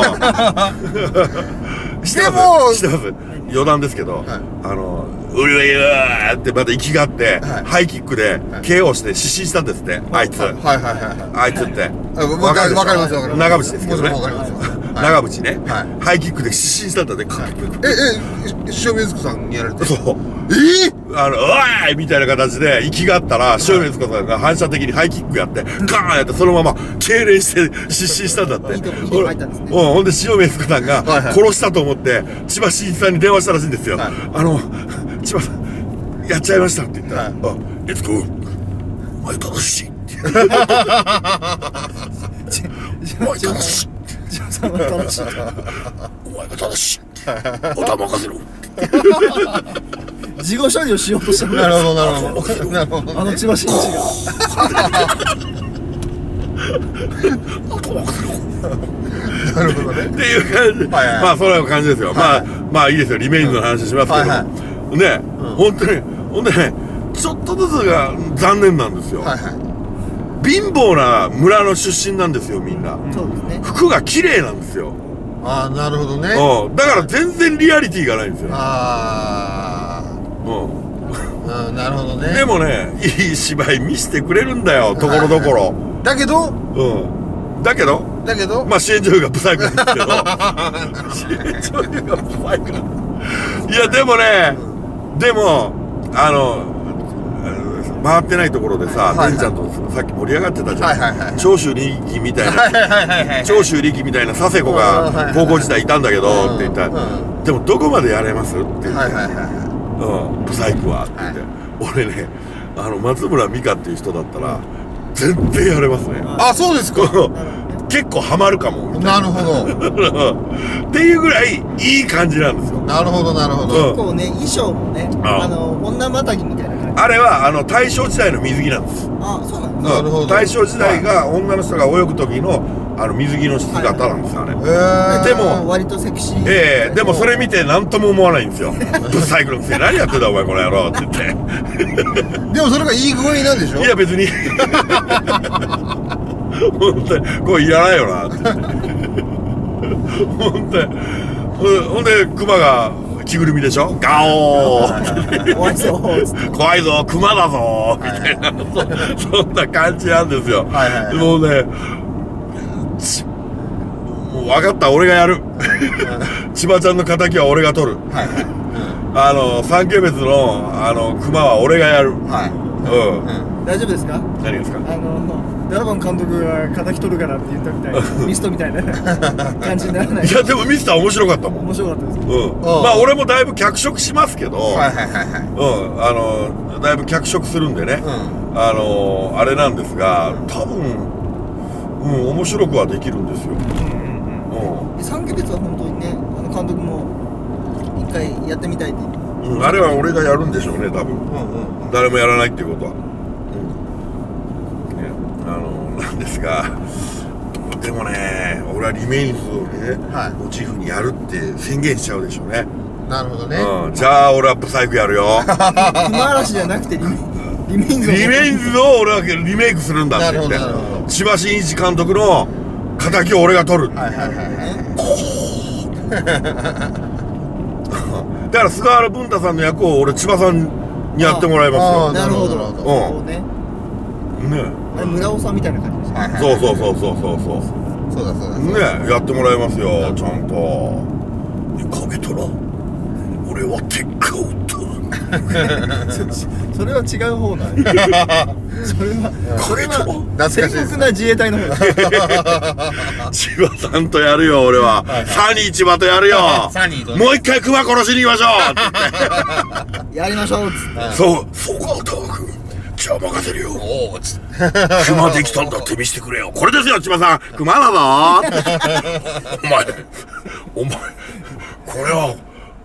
でも余談ですけど、俺はよーってまた息があってハイキックで KO して失神したんですってあいつ。あいつってわかります。 長渕ですけどね。長渕ね、ハイキックで失神したんだね。 塩見悦子さんにやられて。 そう。うわーいみたいな形で息があったら塩見悦子さんが反射的にハイキックやってガーンやってそのまま痙攣して失神したんだって。ほんで塩見悦子さんが殺したと思って千葉真一さんに電話したらしいんですよ。千葉さんやっちゃいましたって言ったら「悦子お前正しい」って「お前正しい」お前が正しいおた任せろ事後処理をしようとした。 なるほど千葉真一がなるほどねっていう感じ。まあそれは感じですよ。まあいいですよ。リメインの話しますけどね、本当にほんでねちょっとずつが残念なんですよ。貧乏な村の出身なんですよみんな。服が綺麗なんですよ。 ああ、なるほどね。 だから全然リアリティがないんですよ。 なるほどね。 でもねいい芝居見せてくれるんだよところどころ。 だけどまあ主演女優がブサイクなんですけど主演女優がブサイクなんです。いやでも回ってないところでさ、てんちゃんとさっき盛り上がってたじゃん。長州力みたいな長州力みたいな佐世子が高校時代いたんだけどって言ったら「でもどこまでやれます?」って言って「ブサイクは」って言って俺ね松村美香っていう人だったら全然やれますね。 あ、そうですか。 結構ハマるかもみたいなるほどっていうぐらいいい感じなんですよ。 なるほどなるほど。 結構ね衣装もね女またぎみたいな感じ。 あれは大正時代の水着なんです。 あ、そうなんです。 なるほど。 大正時代が女の人が泳ぐ時の水着の姿なんですよね。でも割とセクシー。 でもそれ見て何とも思わないんですよ。ブサイクのくせに何やってんだお前この野郎って言って。 でもそれがいい具合なんでしょ。 いや別に本当にこれいらないよなって言って本当に。ほんでクマが着ぐるみでしょ、ガオー怖いぞ怖いぞクマだぞみたいな、そんな感じなんですよ。もうねもう分かった、俺がやる千葉ちゃんの敵は俺が取る。三景別のクマは俺がやる。 大丈夫ですか。 何ですか。 ドラゴン監督が敵取るからって言ったみたいなミストみたいな感じにならない。 いやでもミスター面白かったもん。 面白かったです。 まあ俺もだいぶ脚色しますけど、だいぶ脚色するんでね、あれなんですが多分面白くはできるんですよ。 三景別は本当にね監督も一回やってみたいって。 あれは俺がやるんでしょうね多分。誰もやらないっていうことは。なんですが、でもね俺はリメインズをねモチーフにやるって宣言しちゃうでしょうね。 なるほどね。 じゃあ俺はブサイクやるよ。 クマ嵐じゃなくてリメインズを俺はリメイクするんだって言って千葉真一監督の敵を俺が取る。だから菅原文太さんの役を俺千葉さんにやってもらいますよ。 なるほど。ね村尾さんみたいな感じですね。 そうそうだね、 やってもらいますよちゃんと。影虎俺は鉄火を取る。 それは違う方なんそれは戦国な自衛隊の方だ。 千葉さんとやるよ俺は。サニー千葉とやるよ。もう一回熊殺しに行きましょう。やりましょうっつって。 そうかタワ君じゃあ任せるよ。熊できたんだって見せてくれよ。これですよ千葉さん熊だぞ。お前これは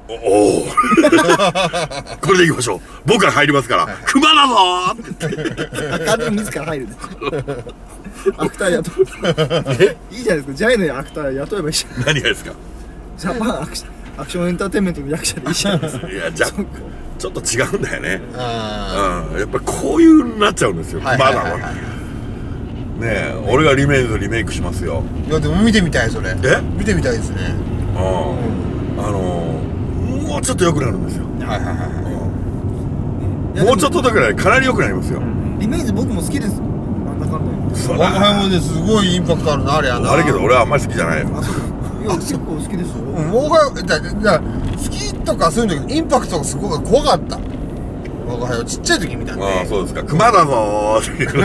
これでいきましょう。僕が入りますから熊だぞって言って監督自ら入るんです。アクター雇う。いいじゃないですか。ジャイのアクター雇えばいいじゃん。 何がですか。 ジャパンアクションエンターテインメントの役者でいいじゃないですか。 いやちょっと違うんだよね。やっぱりこういうなっちゃうんですよ。まだはねえ俺がリメイクしますよ。 いやでも見てみたいそれ。見てみたいですね。 もうちょっと良くなるんですよ。もうちょっとだけでかなり良くなりますよ。 リメイズ僕も好きです。なんだかんだ我が輩もねすごいインパクトあるなあれやな。 あれけど俺はあんまり好きじゃないよ。 いや結構好きですよ。 我が好きとかそういうのインパクトがすごく怖かった。我が輩をちっちゃい時見たんで。 ああそうですか。熊だぞーっていう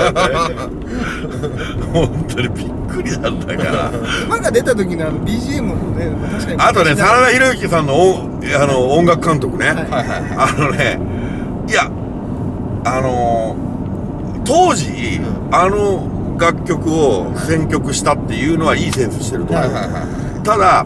本当にびっくりなんだから。 熊が出た時のBGM もね確かに。 あとね真田広之さんの音楽監督ね。いや当時楽曲を選曲したっていうのはいいセンスしてると思う。ただ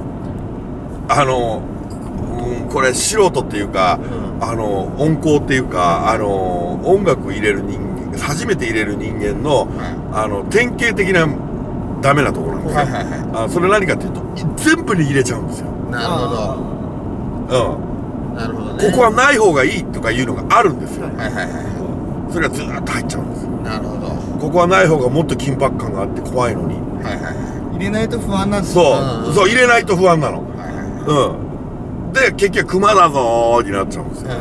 これ素人っていうか音工っていうか音楽入れる人間初めて入れる人間の典型的なダメなところなんですよ。それ何かっていうと全部に入れちゃうんですよ。 なるほど。なるほどね。 ここはない方がいいとかいうのがあるんですよ。それがずーっと入っちゃうんですよ。 なるほど。 ここはない方がもっと緊迫感があって怖いのに。 入れないと不安なんです。 そう入れないと不安なの。で結局熊だぞーになっちゃうんですよ。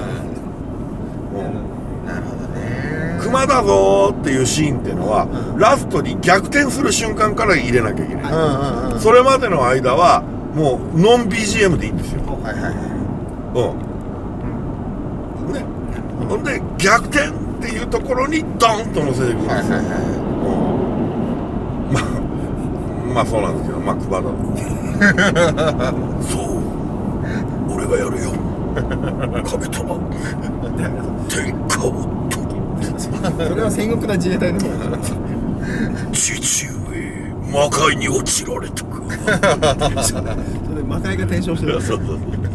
なるほどね。 熊だぞーっていうシーンっていうのはラストに逆転する瞬間から入れなきゃいけない。それまでの間はもうノン BGM でいいんですよ。ほんで逆転っていうところにドンと乗せていくんですよ。まあそうなんですけど熊だぞ。そう俺がやるよ。影虎天下を取る。 それは戦国な自衛隊の方。 父上魔界に落ちられたか。 それ魔界が転生してる。 そうそうそう。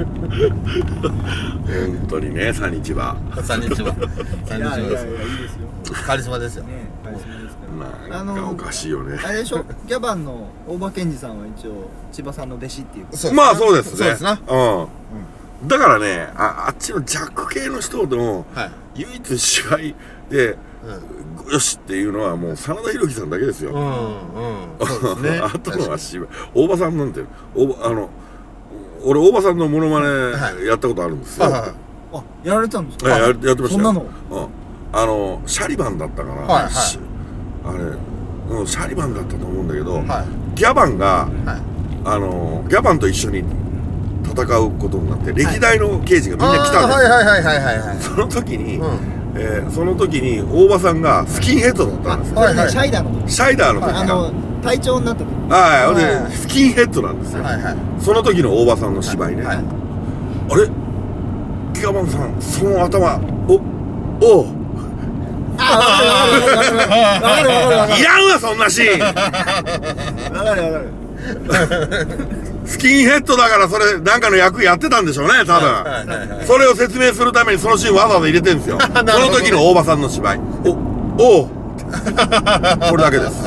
本当にね、サニチは。 サニチは。 いやいやいや、いいですよ。 カリスマですよ。 カリスマですから。 なんかおかしいよね。 あれでしょ、ギャバンの大場健二さんは一応千葉さんの弟子っていう。 まあそうですね。 そうですな。 だからね、あっちのジャック系の人でも唯一芝居でよしっていうのはもう真田広樹さんだけですよ。あとのは芝居。大場さんなんて俺大場さんのモノマネやったことあるんですよ。 あ、やられたんですか？ やってましたよ。 そんなの？ シャリバンだったかな。あれシャリバンだったと思うんだけど、ギャバンがギャバンと一緒に戦うことになって歴代の刑事がみんな来たんですよ。その時に大場さんがスキンヘッドだったんですよ。 シャイダーの時。 シャイダーの時か。 隊長になった時。 はい、スキンヘッドなんですよ。その時の大場さんの芝居ね。あれ、ギャバンさん、その頭、おいらんわ、そんなシーン。 わかる。 スキンヘッドだからそれなんかの役やってたんでしょうね、多分。それを説明するためにそのシーンわざわざ入れてるんですよ。その時の大場さんの芝居。これだけです。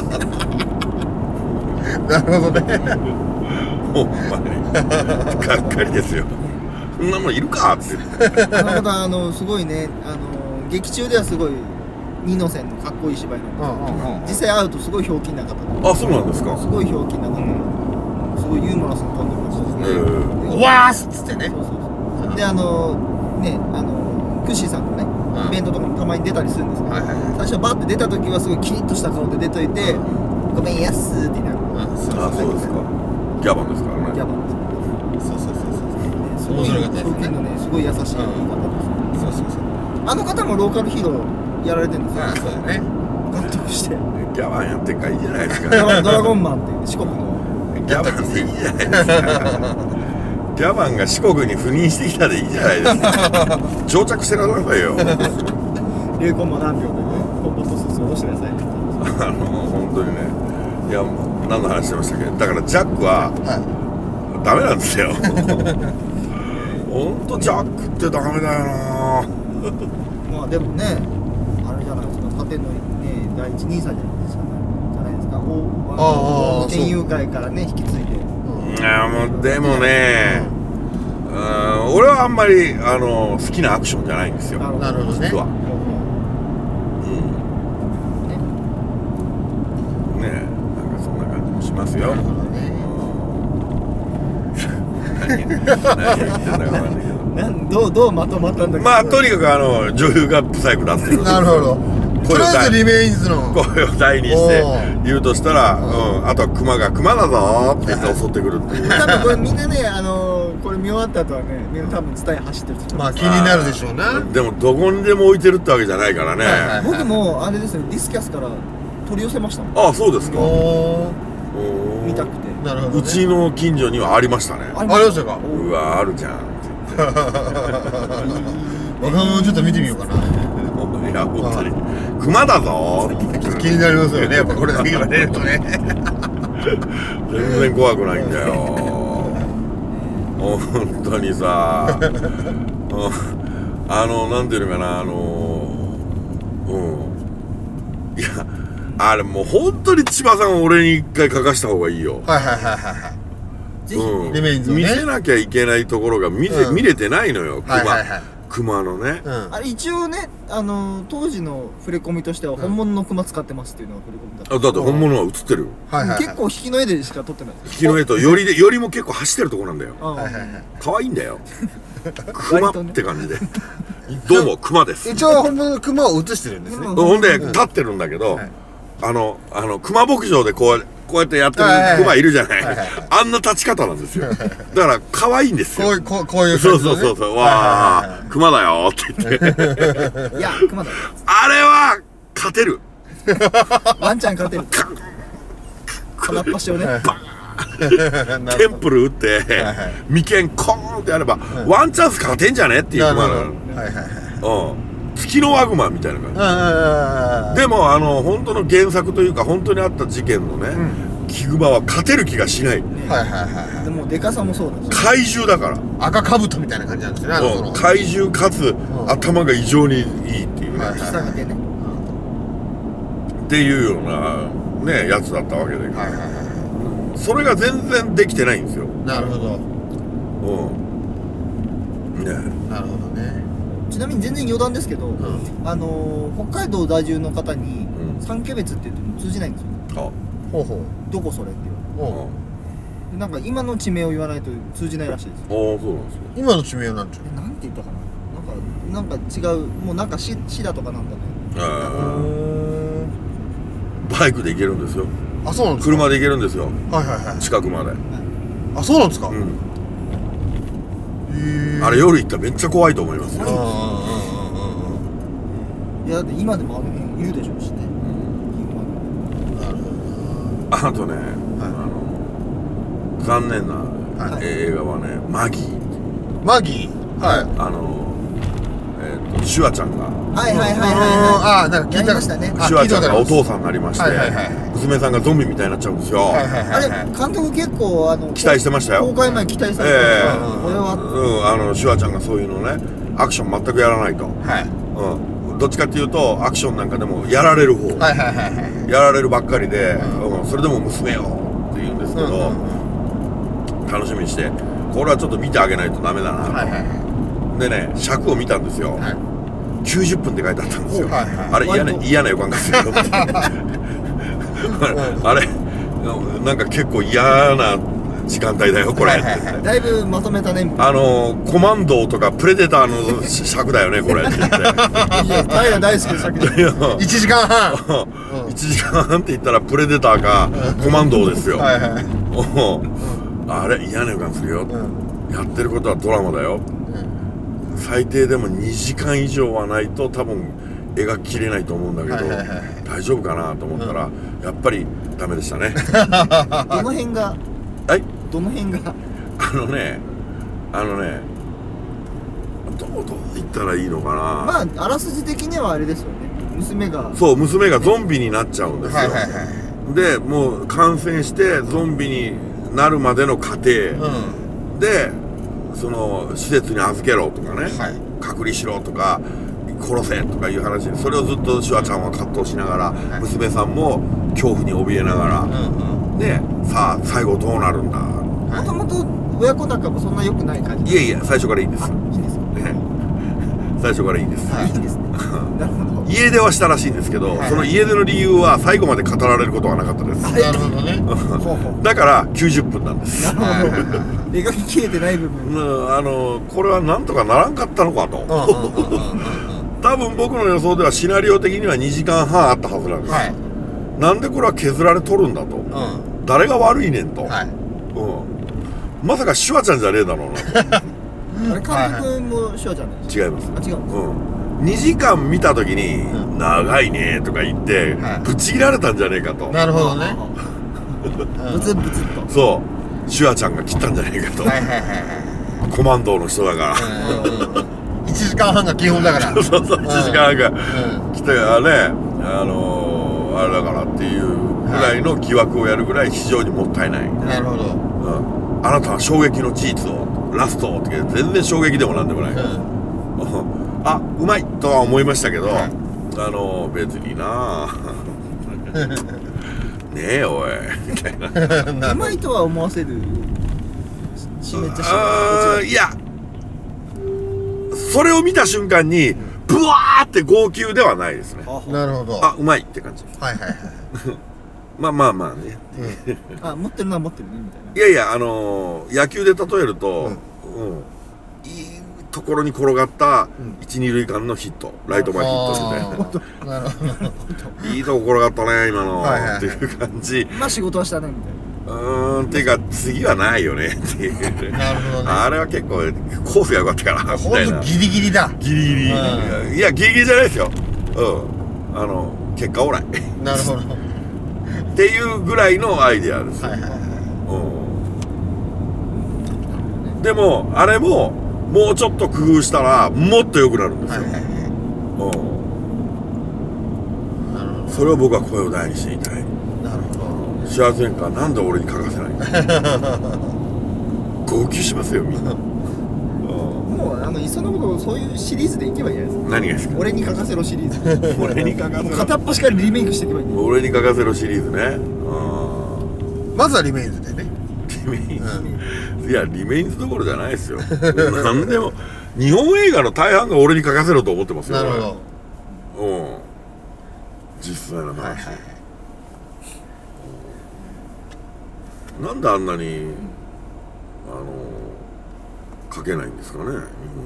なるほどね。 ほんまにがっかりですよ。そんなもんいるかって。 すごいね、劇中ではすごい二の線のかっこいい芝居なんです。実際会うとすごいひょうきんな方。 あ、そうなんですか。 すごいひょうきんな方。すごいユーモラスに飛んでましたね。 わーすっつってね。 でクッシーさんのねイベントとかもたまに出たりするんですけど、最初バッて出た時はすごいキリッとした顔で出といて、ごめんやっすーってなる。 あ、そうですか。ギャバンですからね。 ギャバンです。そう。すごいひょうきんのね、すごい優しい方です。あの方もローカルヒーローやられてるんですよ。そうだね。監督して。 ギャバンやってるからいいじゃないですか。 ドラゴンマンっていう四国の。 ギャバンでいいじゃないですか。ギャバンが四国に赴任してきたでいいじゃないですか。定着してらんないよ。 0コンマ何秒でね、ポンポンと進みしてください。 本当にね。いや、何の話してましたっけ。だからジャックはダメなんですよ。本当ジャックってダメだよな。 まあでもね、あれじゃないですか、縦のね第一人者じゃないですか。戦友会からね引き継いで。 いやもうでもね、俺はあんまり好きなアクションじゃないんですよ。 なるほどね。 実は。ね、なんかそんな感じもしますよ。 どうまとまったんだっけ。 まあとにかく女優がブサイクだってる。 なるほど。とりあえずリメインズの声を大にして言うとしたら、あとはクマがクマだぞって言って襲ってくるっていう。 多分これみんなね、これ見終わった後はね、みんな多分伝え走ってると。 まあ気になるでしょうな。 でもどこにでも置いてるってわけじゃないからね。 僕もあれですね、ディスキャスから取り寄せましたもん。 あ、そうですか。 見たくて。 なるほど。 うちの近所にはありましたね。 ありましたか。 うわ、あるじゃん。 僕もちょっと見てみようかな。 いや、本当に熊だぞ。 気になりますよね、やっぱこれだけ言われるとね。 全然怖くないんだよ。本当にさ、なんていうのかな、いや、あれもう本当に千葉さん俺に一回書かした方がいいよ。 ぜひリメインズ見せなきゃいけないところが見れてないのよ、熊のね。 あれ一応ね、当時の触れ込みとしては本物の熊使ってますっていうのが触れ込みだった。 だって本物は映ってる。 結構引きの絵でしか撮ってない。 引きの絵とよりも結構走ってるとこなんだよ。可愛いんだよ。熊って感じで。どうも熊です。 一応本物の熊を映してるんですね。 ほんで立ってるんだけど、熊牧場でこうやってやってる熊いるじゃない。あんな立ち方なんですよ。だから可愛いんですよ。 こういうそう。わあ、熊だよって言って。 いや、熊だよ。 あれは勝てる。 ワンちゃん勝てる。鼻っ端をね。 テンプル打って眉間コーンってやればワンチャンス勝てんじゃねっていう熊なの。月のワグマみたいな感じでも本当の原作というか本当にあった事件のねヒグマは勝てる気がしない。 でもでかさもそうだし、 怪獣だから。 赤かぶとみたいな感じなんですよね。 怪獣かつ頭が異常にいいっていうね。 下見てね。 っていうようなねやつだったわけで、それが全然できてないんですよ。 なるほど。 ね、 なるほどね。 ちなみに全然余談ですけど、北海道在住の方に三キャベツって言っても通じないんですよ。 ほうほう。 どこそれって言われて、なんか今の地名を言わないと通じないらしいです。 ああ、そうなんですね。 今の地名は何ちゅう？ なんて言ったかな。なんか違う、もうなんか市だとかなんだね。 バイクで行けるんですよ。 あ、そうなんですか。 車で行けるんですよ。近くまで。 あ、そうなんですか。 あれ夜行ったらめっちゃ怖いと思いますよ。 いやだって今でもあの辺いるでしょうしね。 あとね、残念な映画はね、マギー。 マギー。はい。 シュワちゃんが。 ああ、 なんか聞いてましたね。 シュワちゃんがお父さんになりまして、娘さんがゾンビみたいになっちゃうんですよ。 あれ監督結構期待してましたよ。 公開前期待されてました。これはシュワちゃんがそういうのね、アクション全くやらないと。どっちかっていうとアクションなんかでもやられる方。やられるばっかりで、それでも娘よって言うんですけど、楽しみにして、これはちょっと見てあげないとダメだなと。でね、尺を見たんですよ。90分って書いてあったんですよ。あれ嫌な予感がするよって。あれなんか結構嫌な時間帯だよこれって。 だいぶまとめたね。 コマンドとかプレデターの尺だよねこれって言って。いや平大好きな尺。 1時間半。 1時間半って言ったらプレデターかコマンドですよ。あれ嫌な予感するよ。やってることはドラマだよ。最低でも2時間以上はないと多分描ききれないと思うんだけど、大丈夫かなと思ったらやっぱりダメでしたね。 どの辺が？どの辺が？どう言ったらいいのかな。 まああらすじ的にはあれですよね。娘がゾンビになっちゃうんですよ。でもう感染してゾンビになるまでの過程で、その施設に預けろとかね、隔離しろとか殺せとかいう話で、それをずっとシュワちゃんは葛藤しながら、娘さんも恐怖に怯えながら、でさあ最後どうなるんだ。 もともと親子仲もそんな良くない感じ。 いや最初からいいんです。いいんですね。最初からいいんです。 いいですね。なるほど。 家出はしたらしいんですけど、その家出の理由は最後まで語られることはなかったです。 なるほどね。 だから90分なんです。 描ききれてない部分。 これはなんとかならんかったのかと。多分僕の予想ではシナリオ的には2時間半あったはずなんです。なんでこれは削られとるんだと。誰が悪いねんと。まさかシュワちゃんじゃねえだろうな。 あれ監督もシュワちゃんなんですか？ 違います。 違うんです。 2時間見た時に「長いね」とか言ってぶち切られたんじゃねえかと。 なるほどね。 ブツブツと。 そうシュワちゃんが切ったんじゃねえかと。コマンドの人だから 1時間半が基本だから。 1時間半が来てね、あれだからっていうぐらいの疑惑をやるぐらい非常にもったいない。 なるほど。 あなたは衝撃の事実をラストって全然衝撃でもなんでもない。あ、うまいとは思いましたけど、別になねえおいみたいな。 うまいとは思わせる。めっちゃいや、それを見た瞬間にブワーって号泣ではないですね。 なるほど。 あ、うまいって感じ。まあね。 持ってるな持ってるねみたいな。 いや野球で例えると、いいところに転がった1、2塁間のヒット、ライト前ヒットみたいな。いいとこ転がったね今のっていう感じ。 まあ仕事はしたねみたいな。 っていうか次はないよねっていう。なるほどね。あれは結構コースが良かったからみたいな。 ギリギリだ。 ギリギリ。いやギリギリじゃないですよ。結果オーライ。 なるほど。 っていうぐらいのアイデアです。でもあれももうちょっと工夫したらもっと良くなるんですよ。それを僕は声を大にしていたい。 なるほど。 幸せかなんで俺に書かせない号泣しますよみんな。 もういっそのことそういうシリーズでいけばいいじゃないですか。 何がですか？ 俺に書かせろシリーズ。 俺に書かせろ。 片っ端からリメイクしていけばいい。 俺に書かせろシリーズね。 まずはリメインズでね。 リメインズ、いやリメインズどころじゃないですよ。何でも日本映画の大半が俺に書かせろと思ってますよ。 なるほど。 うん。実際の話。なんであんなに書けないんですかね、日本人。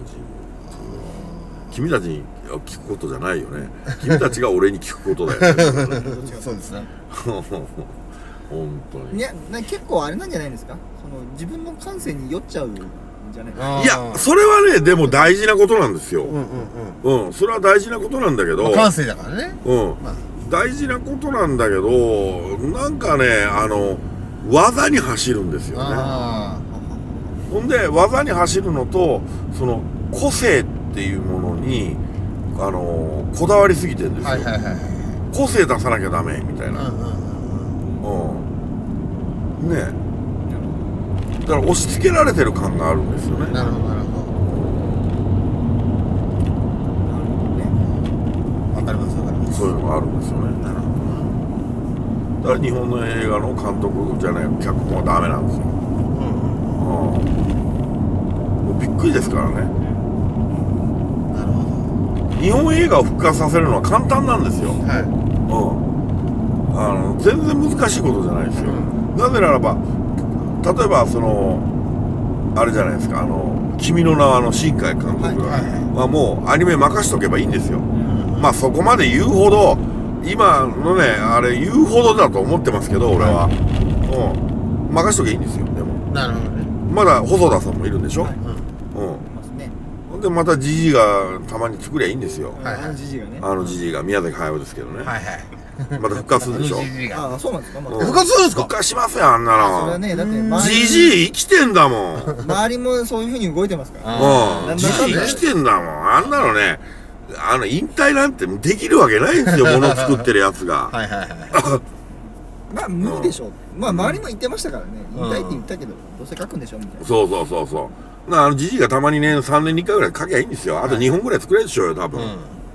君たちに聞くことじゃないよね。君たちが俺に聞くことだよね。 そうですね。 本当に。 いや、結構あれなんじゃないですか。自分の感性に酔っちゃうんじゃないですか。 いや、それはね、でも大事なことなんですよ。それは大事なことなんだけど。 感性だからね。 大事なことなんだけど、なんかね、技に走るんですよね。ほんで技に走るのとその個性っていうものにこだわりすぎてるんですよ。個性出さなきゃダメみたいな。ねえ、だから押し付けられてる感があるんですよね。 なるほどなるほど。わかりますわかります。 そういうのがあるんですよね。だから日本の映画の監督じゃない脚本はダメなんですよ。もうびっくりですからね。 なるほど。 日本映画を復活させるのは簡単なんですよ。全然難しいことじゃないですよ。なぜならば例えばあれじゃないですか、君の名は新海監督はもうアニメ任しとけばいいんですよ。まあそこまで言うほど今のねあれ言うほどだと思ってますけど俺は、任しとけばいいんですよ。でもなるほどね。 まだ細田さんもいるんでしょ。ほんでまたジジイがたまに作りゃいいんですよ。 ジジイがね。 ジジイが宮崎駿ですけどね。また復活するでしょ。 ああ、そうなんですか。 復活するんですか。 復活しますよあんなの。 それはね、だってジジイ生きてんだもん。 周りもそういう風に動いてますから。 ジジイ生きてんだもん。あんなのね、引退なんてできるわけないんですよ。物作ってるやつが。 まあ無理でしょう。まあ周りも言ってましたからね。引退って言ったけどどうせ書くんでしょみたいな。 そうジジイがたまにね3年に1回ぐらい書きゃいいんですよ。あと2本ぐらい作れるでしょうよ多分。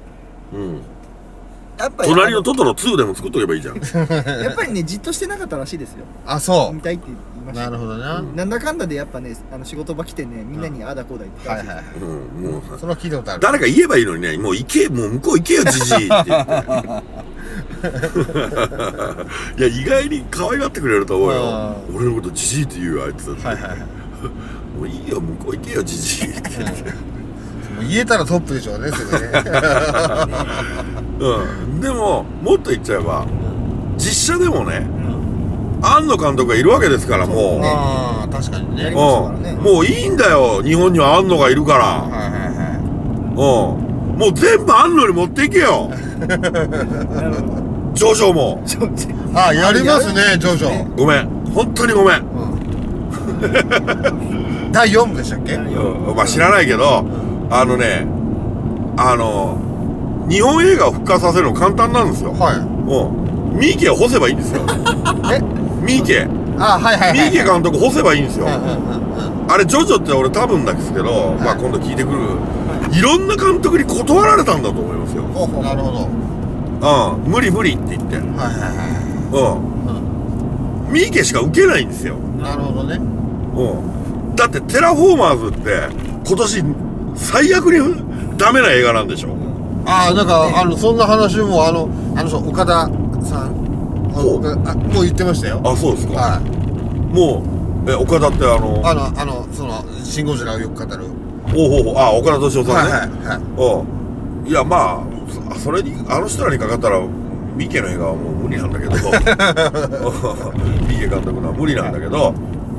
隣のトトロ2でも作っとけばいいじゃん。 やっぱりね、じっとしてなかったらしいですよ。 あ、そう。 見たいって言いました。 なるほどな。 なんだかんだでやっぱね、仕事場来てね、みんなにああだこうだ言ってたらしいです。 もうそれは聞いたことある。 誰か言えばいいのにね、もう向こう行けよジジイって言って。いや意外に可愛がってくれると思うよ。俺のことジジイって言うよあいつ。もういいよ向こう行けよジジイって言って。 言えたらトップでしょうね、それね。 でももっと言っちゃえば実写でもね、庵野監督がいるわけですからもう。 確かにね。 もういいんだよ日本には庵野がいるから。もう全部庵野に持っていけよ。ジョジョも。 あ、やりますねジョジョ。 ごめん本当にごめん。 第4部でしたっけ。 まあ知らないけど日本映画を復活させるの簡単なんですよ。三池を干せばいいんですよ。三池。三池監督干せばいいんですよ。あれジョジョって俺多分ですけど、まあ今度聞いてくる。いろんな監督に断られたんだと思いますよ。 なるほど。 無理って言って。三池しか受けないんですよ。 なるほどね。 だってテラフォーマーズって今年最悪にダメな映画なんでしょ。 なんかそんな話も岡田さんもう言ってましたよ。 あ、そうですか。もう岡田ってシン・ゴジラをよく語る岡田斗司夫さんね。いやまあそれに人らにかかったら三池の映画はもう無理なんだけど三池監督のは無理なんだけど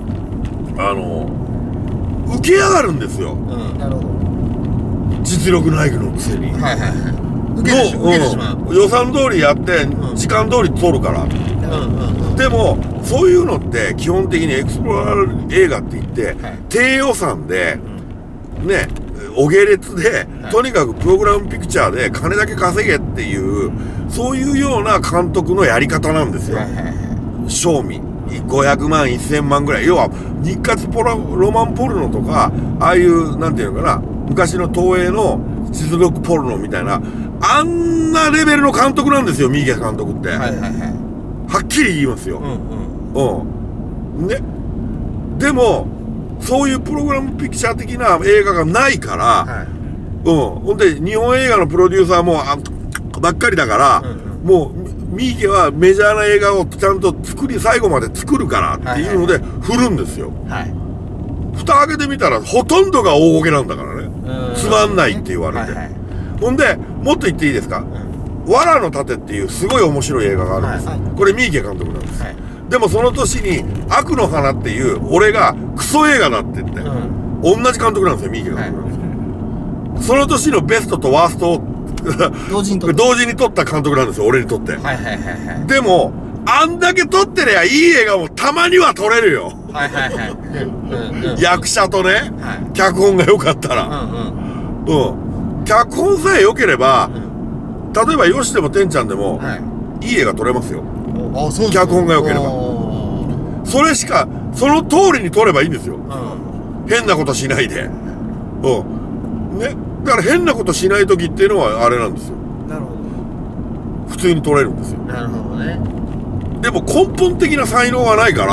受け上がるんですよ。 なるほど。 実力ないのくせに。 受けてしまう。 予算通りやって時間通り撮るから。でもそういうのって基本的にエクスプローラー映画って言って低予算でねお下劣でとにかくプログラムピクチャーで金だけ稼げっていうそういうような監督のやり方なんですよ。 賞味500万1000万ぐらい、要は日活ロマンポルノとか、ああいうなんていうのかな、昔の東映の実力ポルノみたいな、あんなレベルの監督なんですよ、三池監督って。はっきり言いますよ。ね。でもそういうプログラムピクチャー的な映画がないから、ほんで日本映画のプロデューサーもばっかりだから、もう三池はメジャーな映画をちゃんと最後まで作るからっていうので振るんですよ。蓋開けてみたらほとんどが大ごけなんだからね。つまんないって言われて。ほんでもっと言っていいですか、藁の盾っていうすごい面白い映画があるんです。これ三池監督なんです。でもその年に悪の花っていう俺がクソ映画だって言って、同じ監督なんですよ、三池監督なんです。その年のベストとワーストを同時に撮った監督なんですよ、俺にとって。でもあんだけ撮ってりゃいい映画もたまには撮れるよ。役者とね、脚本が良かったら。脚本さえ良ければ、例えばよしでもてんちゃんでもいい映画撮れますよ。脚本が良ければ。それしかその通りに撮ればいいんですよ。変なことしないで。ね、だから変なことしない時っていうのはあれなんですよ。なるほど。普通に撮れるんですよ。なるほどね。でも根本的な才能がないから、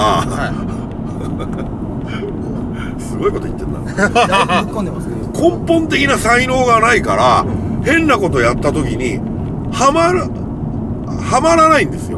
すごいこと言ってんだ。根本的な才能がないから、変なことやった時にはまらないんですよ。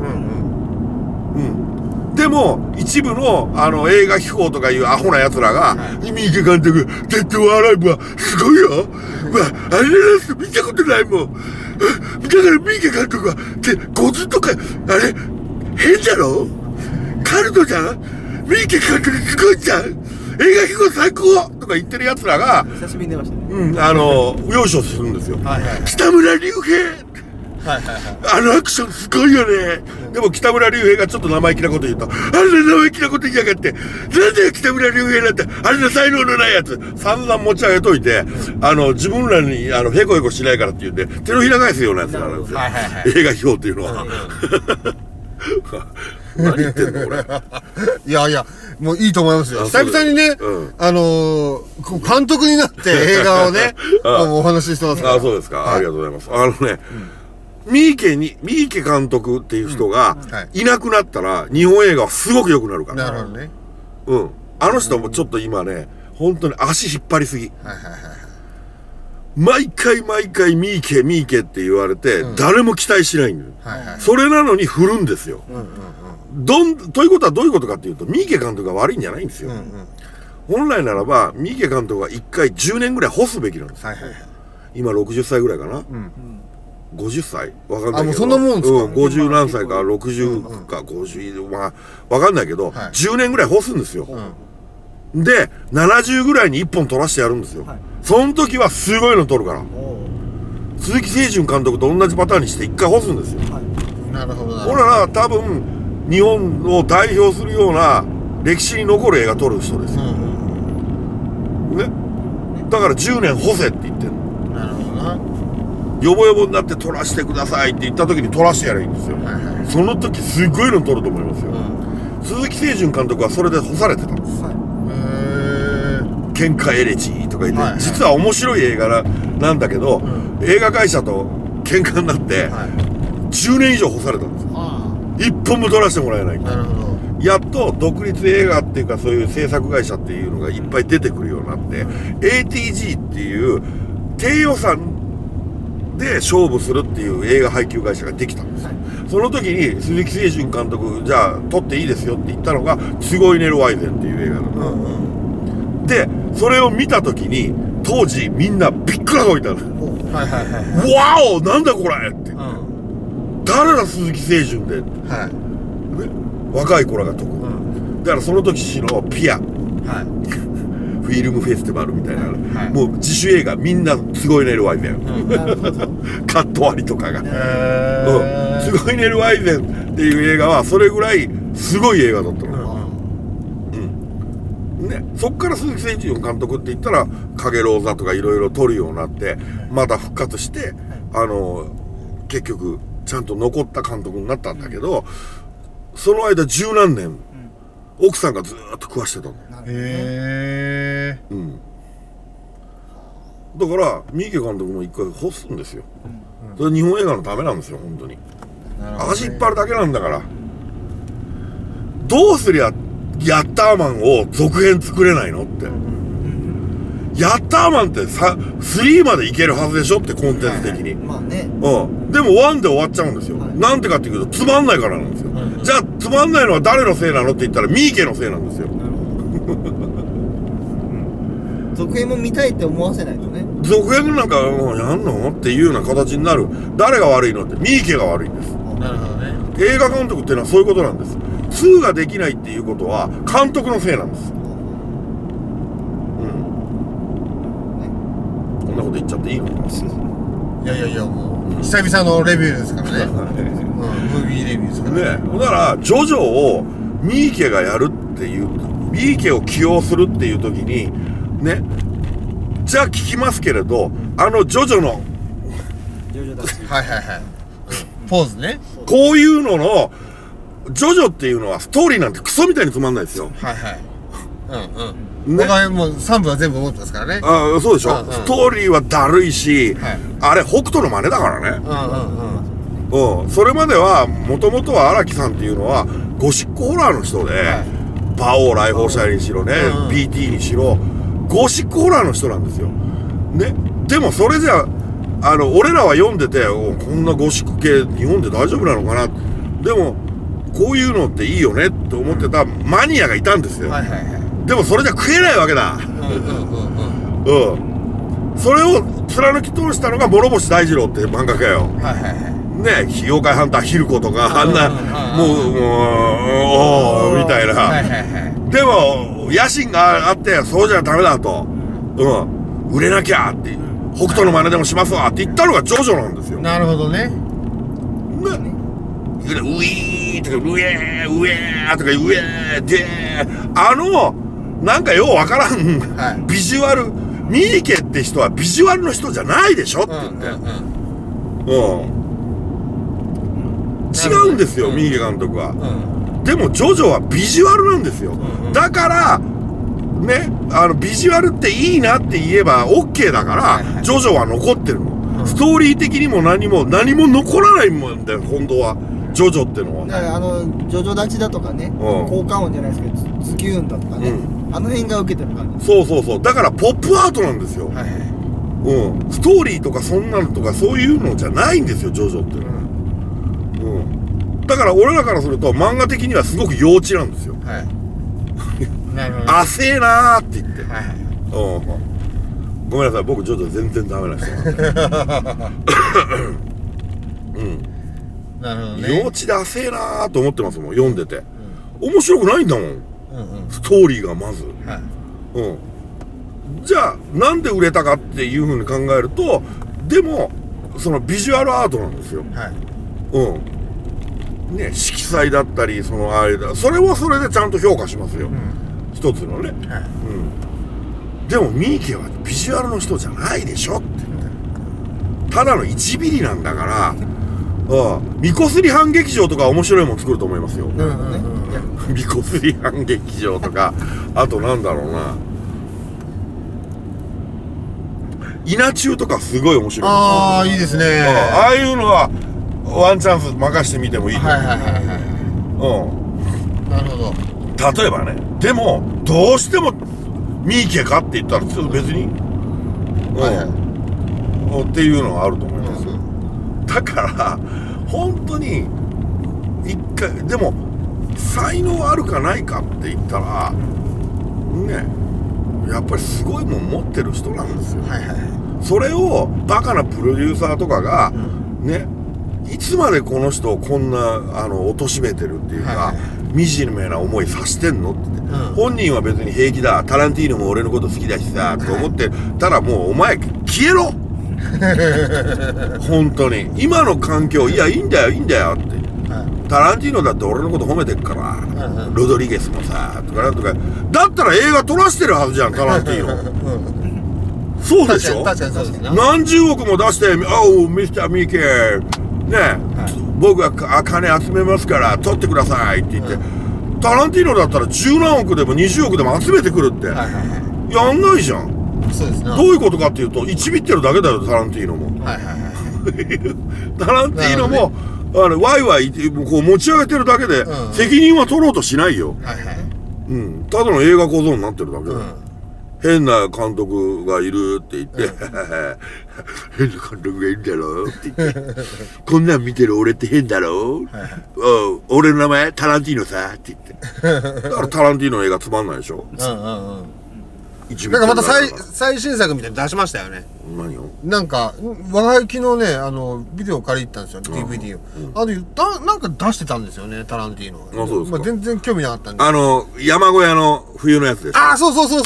でも一部の映画秘宝とかいうアホなやつらが「三池監督デッド・オア・アライブはすごいよ、あれなんて見たことないもん、だから三池監督はゴズとかあれ変だろ、カルトじゃん、三池監督すごいじゃん、映画秘宝最高」とか言ってるやつらが久しぶりに出ましたね、よいしょするんですよ。北村隆平あのアクションすごいよね。でも北村隆平がちょっと生意気なこと言うと、あんな生意気なこと言いやがって、なんだよ北村隆平なんて、あんな才能のないやつ散々持ち上げといて、自分らにへこへこしないからって言うんで手のひら返すようなやつなんですよ、映画秘宝っていうのは。何言ってんの俺。 いやいや、もういいと思いますよ。久々にね、監督になって映画をねお話ししてますから。 あ、そうですか、ありがとうございます。三池監督っていう人がいなくなったら日本映画はすごく良くなるから。 なるほどね。 あの人もちょっと今ね、本当に足引っ張りすぎ。毎回三池って言われて誰も期待しないんだよ。それなのに振るんですよ。ということはどういうことかっていうと、三池監督が悪いんじゃないんですよ。本来ならば三池監督は1回10年ぐらい干すべきなんですよ。今60歳ぐらいかな。50歳わかんないけど、 もうそんなもんですか。 50何歳か60か50、まあわかんないけど、10年ぐらい干すんですよ。で70ぐらいに1本取らしてやるんですよ。その時はすごいの取るから。鈴木清純監督と同じパターンにして1回干すんですよ。 なるほど。 ほらな、多分日本を代表するような歴史に残る映画撮る人ですよ。ね、だから10年干せって言ってるの。なるほどな。ヨボヨボになって撮らせてくださいって言った時に撮らしてやればいいんですよ。その時すごいの撮ると思いますよ。鈴木清純監督はそれで干されてたんです。喧嘩エレジーとか言って、実は面白い映画なんだけど、映画会社と喧嘩になって10年以上干されたんですよ。一本も撮らせてもらえないから。やっと独立映画っていうか、そういう制作会社っていうのがいっぱい出てくるようになって、ATG っていう低予算で勝負するっていう映画配給会社ができたんですよ。その時に鈴木清純監督、じゃあ撮っていいですよって言ったのが「ツゴイネルワイゼン」っていう映画だった。でそれを見た時に当時みんなびっくらこいたの。わお、なんだこれって、誰だ鈴木清純でって、若い子らが特に、だからその時のピア、フィルムフェスティバルみたいな、もう自主映画みんなすごいネルワイゼン、カット割りとかが、すごいネルワイゼンっていう映画はそれぐらいすごい映画だったの。ね、そっから鈴木清純監督って言ったら「影ローザ」とかいろいろ撮るようになって、また復活して結局ちゃんと残った監督になったんだけど、 その間十何年、奥さんがずーっと食わしてたの。 へえ。 うん。だから三池監督も一回干すんですよ。それ日本映画のためなんですよ、本当に。足引っ張るだけなんだから。どうすりゃヤッターマンを続編作れないのって。ヤッターマンって3までいけるはずでしょって、コンテンツ的に。 まあね。 うん。でも1で終わっちゃうんですよ。なんでかっていうと、つまんないからなんですよ。じゃあ、つまんないのは誰のせいなのって言ったら、三池のせいなんですよ。 続編も見たいって思わせないとね。 続編なんか、やんのっていうような形になる。誰が悪いのって、三池が悪いんです。 なるほどね。 映画監督っていうのはそういうことなんです。2ができないっていうことは、監督のせいなんです。こんなこと言っちゃっていいの？ いやもう久々のレビューですからね。ムービーレビューですからね。 だからジョジョを三池がやるっていう、三池を起用するっていう時にね、じゃあ聞きますけれど、ジョジョのポーズね。 こういうののジョジョっていうのはストーリーなんてクソみたいにつまんないですよ。 僕はもう3部は全部思ってますからね。 ああ、そうでしょ。ストーリーはだるいし、あれ北斗の真似だからね。それまではもともとは荒木さんっていうのはゴシックホラーの人で、馬王来訪者にしろね、BT にしろゴシックホラーの人なんですよ。ね。でもそれじゃ俺らは読んでて、こんなゴシック系日本で大丈夫なのかな。でもこういうのっていいよねって思ってたマニアがいたんですよ。でもそれじゃ食えないわけだ。それを貫き通したのが諸星大二郎っていう漫画家よ。ね、妖怪ハンターヒルコとか、あんなもうみたいな。でも野心があって、そうじゃダメだと、売れなきゃって北斗の真似でもしますわって言ったのがジョジョなんですよ。 なるほどね。 ウィーとかウェーとかウェーでなんかようわからんビジュアル、三池って人はビジュアルの人じゃないでしょって言って、違うんですよ、三池監督は。でもジョジョはビジュアルなんですよ。だからね、ビジュアルっていいなって言えば OK だから、ジョジョは残ってるの。ストーリー的にも何も残らないもんだよ、本当は。ジョジョってのは。 だからジョジョ立ちだとかね、効果音じゃないですけど、ズキューンだとかね、あの辺が受けてる感じ。 そう。だからポップアートなんですよ。ストーリーとかそんなのとかそういうのじゃないんですよ、ジョジョってのは。だから俺らからすると漫画的にはすごく幼稚なんですよ。浅えなーって言って。ごめんなさい、僕ジョジョ全然ダメな人なんで。 なるほどね。 幼稚で浅えなーと思ってますもん、読んでて。面白くないんだもん、ストーリーがまず。じゃあなんで売れたかっていうふうに考えると、でもそのビジュアルアートなんですよ。ね、色彩だったり、それはそれでちゃんと評価しますよ、一つのね。でも三池はビジュアルの人じゃないでしょって言って、ただの1ミリなんだから。みこすり反劇場とか面白いもん作ると思いますよ。みこすり反劇場とか、あとなんだろうな、稲中とかすごい面白い。 ああ、いいですね。 ああいうのはワンチャンス任してみてもいいと思う。 なるほど。 例えばね、でもどうしても三池かって言ったらちょっと別にっていうのはあると思います。だから本当に一回でも才能あるかないかって言ったらね、やっぱりすごいもん持ってる人なんですよ。それをバカなプロデューサーとかがね、いつまでこの人をこんな貶めてるっていうか、惨めな思いさしてんのって言って、本人は別に平気だ、タランティーノも俺のこと好きだしさと思ってたら、もうお前消えろ本当に今の環境、いやいいんだよって、タランティーノだって俺のこと褒めてっから、ロドリゲスもさとかなんとか、だったら映画撮らしてるはずじゃん、タランティーノ。そうでしょ。何十億も出して、おうミスターミケね、 僕は金集めますから取ってくださいって言って、タランティーノだったら10何億でも20億でも集めてくるって、やんないじゃん。 そうですね。 どういうことかっていうと1ビってるだけだよタランティーノも。タランティーノもワイワイこう持ち上げてるだけで責任は取ろうとしないよ。ただの映画小僧になってるだけだよ。変な監督がいるって言って変な監督がいるんだろうって言ってこんなん見てる俺って変だろう、俺の名前タランティーノさって言ってだからタランティーノの映画つまんないでしょ。 だからまた最新作みたいに出しましたよね。 何をなんか我が昨日ねビデオ借りに行ったんですよ DVD を。なんか出してたんですよねタランティーノが。 そうですか。 全然興味なかったんで。 山小屋の冬のやつです。 ああそうそう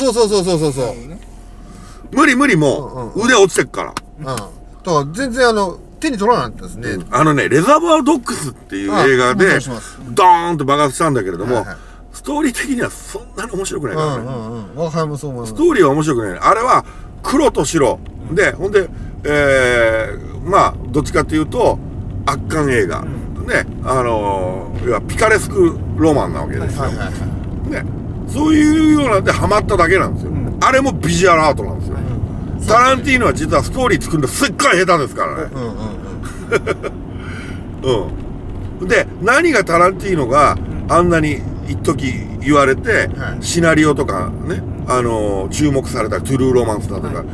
無理もう腕落ちてっから。 だから全然手に取らなかったですね。 レザーバードッグスっていう映画でドーンと爆発したんだけれども、ストーリー的にはそんなに面白くないからね。 我が輩もそう思います。 ストーリーは面白くない。あれは黒と白で、ほんでまあどっちかっていうと圧巻映画ね、要はピカレスクロマンなわけですよ。ね、そういうようなんでハマっただけなんですよ。あれもビジュアルアートなんですよ。タランティーノは実はストーリー作るのすっごい下手ですからね。で何がタランティーノがあんなに一時言われて、シナリオとかね注目されたトゥルーロマンスだとか、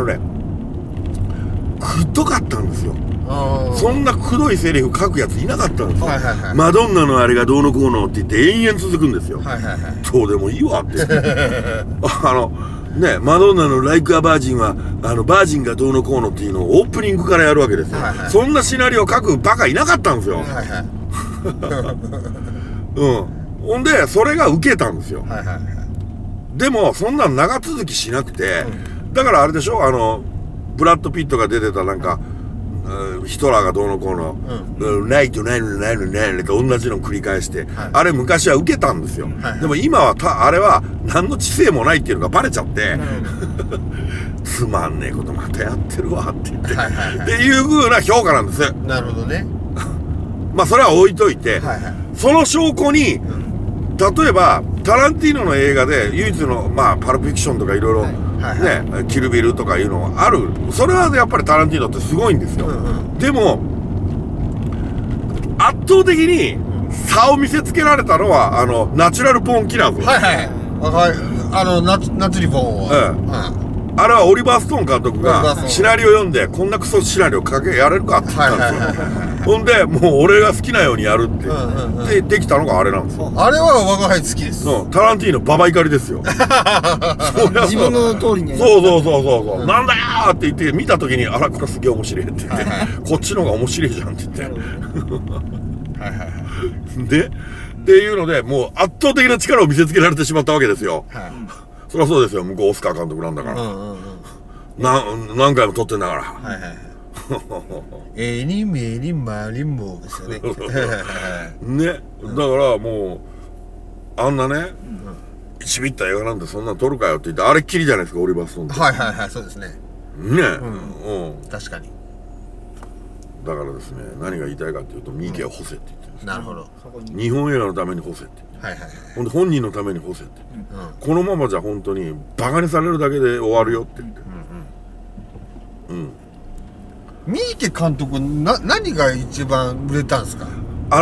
くどかったんですよ。そんなくどいセリフ書くやついなかったんですよ。マドンナのあれがどうのこうのって言って延々続くんですよ。どうでもいいわってね、マドンナの「ライク・ア・バージン」はバージンがどうのこうのっていうのをオープニングからやるわけですよ。そんなシナリオ書くバカいなかったんですよ。ほんでそれがウケたんですよ。でもそんなん長続きしなくて、だからあれでしょ、ブラッド・ピットが出てたなんかヒトラーがどうのこうの「ないとないのないのないの」と同じの繰り返して、あれ昔はウケたんですよ。でも今はあれは何の知性もないっていうのがバレちゃってつまんねえことまたやってるわって言ってっていう風な評価なんです。 なるほどね。 まあそれは置いといて、その証拠に例えばタランティーノの映画で唯一のまあパルプフィクションとかいろいろねキルビルとかいうのある。それはやっぱりタランティーノってすごいんですよ。でも圧倒的に差を見せつけられたのはナチュラルボーンキラーズ。 ナチュリボーンはあれはオリバー・ストーン監督がシナリオ読んでこんなクソシナリオやれるかって言ったんですよ。ほんでもう俺が好きなようにやるってでできたのがあれなんですよ。 あれは我が輩好きです。 タランティーノババ怒りですよ。 自分の通りに。 そうなんだよって言って見た時にあらこれすげえ面白いって言ってこっちの方が面白いじゃんって言ってでっていうのでもう圧倒的な力を見せつけられてしまったわけですよ。そりゃそうですよ。向こうオスカー監督なんだから何回も撮ってんだから。 エリンメリンマリンボーですよね。 ね、だからもうあんなね1ビった映画なんてそんなの撮るかよって言ってあれっきりじゃないですかオリバー・ストーンって。 そうですね。 確かに。 だからですね何が言いたいかっていうとミーケを干せって言ってるんです。 なるほど。日本映画のために干せって。ほんで本人のために干せって。このままじゃ本当にバカにされるだけで終わるよって言って。 三池監督何が一番売れたんですか？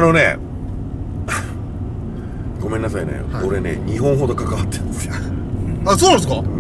ごめんなさいね、俺ね2本ほど関わってるんですよ。 あ、そうなんですか？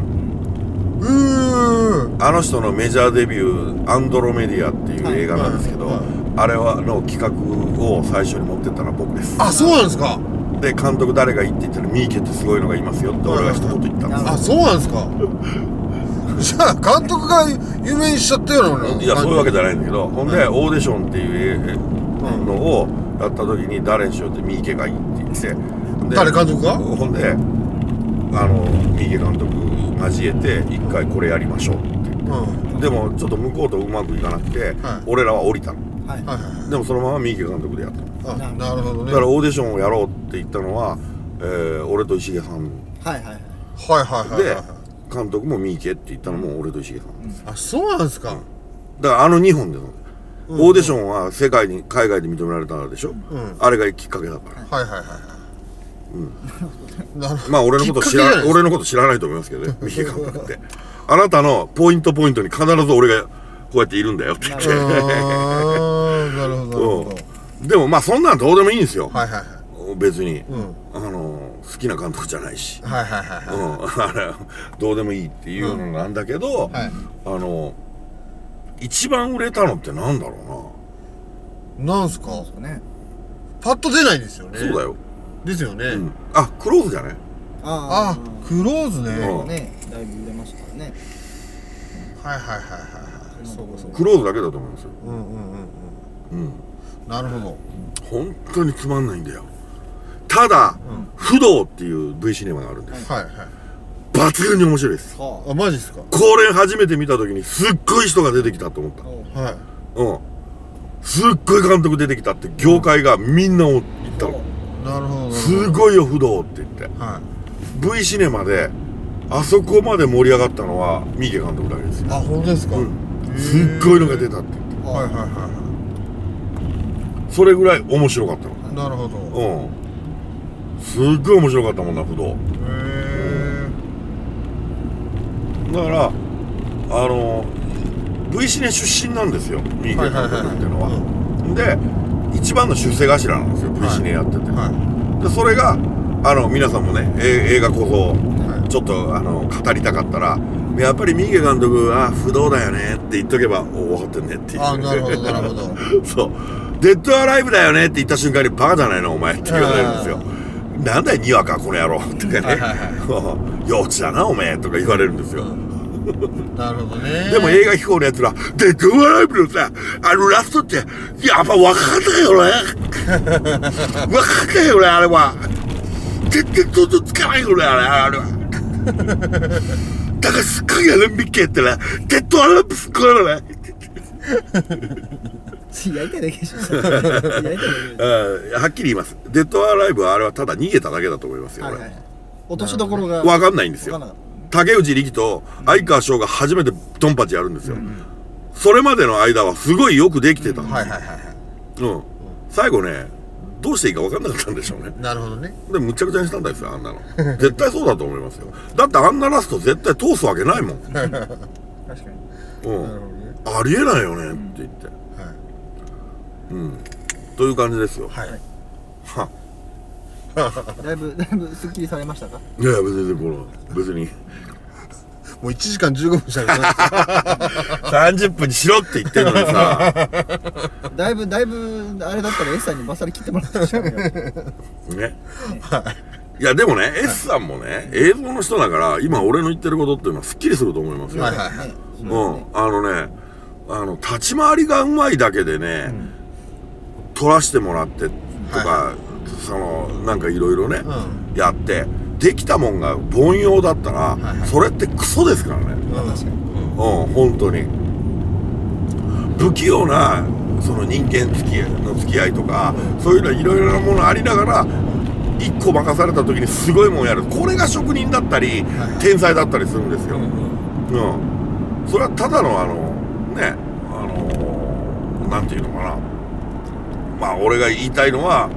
あの人のメジャーデビュー「アンドロメディア」っていう映画なんですけど、あれの企画を最初に持ってったのは僕です。 あ、そうなんですか？ で監督誰がいいって言ったら「ミーケってすごいのがいますよ」って俺が一言言ったんです。 あ、そうなんですか？じゃあ監督が有名にしちゃったような。 いやそういうわけじゃないんだけど、ほんでオーディションっていうのをやった時に誰にしようってミーケがいいって言って、 誰監督が？ ほんでミーケ監督交えて一回これやりましょうって言って、でもちょっと向こうとうまくいかなくて俺らは降りたの。でもそのままミーケ監督でやったの。 なるほどね。 だからオーディションをやろうって言ったのは俺と石毛さんで、監督もミーケって言ったのも俺と石毛さんです。 あ、そうなんですか。 だから2本でオーディションは海外で認められたでしょ、あれがきっかけだから。 はいはいはい。 まあ俺のこと知らないと思いますけどね、三木監督って。あなたのポイントに必ず俺がこうやっているんだよって言って。 なるほど。 でもまあそんなんどうでもいいんですよ。 はいはいはい。 別に好きな監督じゃないし、あれどうでもいいっていうのなんだけど、一番売れたのってなんだろうな。なんすかパッと出ないんですよね。 そうだよ。 ですよね。 あ、クローズじゃね。 あ、クローズね。 だいぶ売れましたからね。 はいはいはいはい。 クローズだけだと思いますよ。 なるほど。 本当につまんないんだよ。ただ不動っていう V シネマがあるんです。抜群に面白いです。 あ、マジですか。 これ初めて見た時にすっごい人が出てきたと思った。はい。すっごい監督出てきたって業界がみんな言ったの。 なるほど。 すごいよ不動って言って。V シネマであそこまで盛り上がったのは三池監督だけですよ。 あ、本当ですか。 すっごいのが出たって言って。 はいはいはい。 それぐらい面白かったの。 なるほど。 すっごい面白かったもんな不動。だからV シネ出身なんですよ三池監督っていうのは。で一番の出世頭なんですよ V シネやってて。でそれが皆さんもね映画こそちょっと語りたかったらやっぱり三池監督は不動だよねって言っとけば分かってんねっていう。 あ、なるほどなるほど。 そうデッドアライブだよねって言った瞬間にバカじゃないのお前って言われるんですよ。なんだよにわかこの野郎とかね、幼稚だなお前とか言われるんですよ。 なるほどね。 でも映画飛行のやつらデッドアライブのさラストってやっぱ分かったよね。分かったよねあれは。絶対想像つかないよねあれは。だからすっごいアランビッケってなデッドアライブすっごいのね。 やりたいだけでしょ。 はっきり言います。デッドアライブはあれはただ逃げただけだと思いますよ。 落としどころが分かんないんですよ。竹内力と相川翔が初めてドンパチやるんですよ。それまでの間はすごいよくできてたんですよ。最後ねどうしていいか分かんなかったんでしょうね。 なるほどね。 でむちゃくちゃにしたんですよあんなの。絶対そうだと思いますよ。だってあんなラスト絶対通すわけないもん。確かに。ありえないよねって言って。という感じですよ。はい。 だいぶすっきりされましたか。 いや別にもう1時間15分しゃべって 30分にしろって言ってるのにさ。 だいぶあれだったら S さんにバッサリ切ってもらったでしょ。 ね。いやでもね S さんもね映像の人だから今俺の言ってることっていうのはすっきりすると思いますよ。立ち回りがうまいだけでね撮らしてもらってとかなんかいろいろねやってできたもんが凡庸だったらそれってクソですからね。本当に不器用なその人間付き合いとかそういうのいろいろなものありながら1個任された時にすごいもんやる。これが職人だったり天才だったりするんですよ。それはただのねなんていうのかな、まあ俺が言いたいのは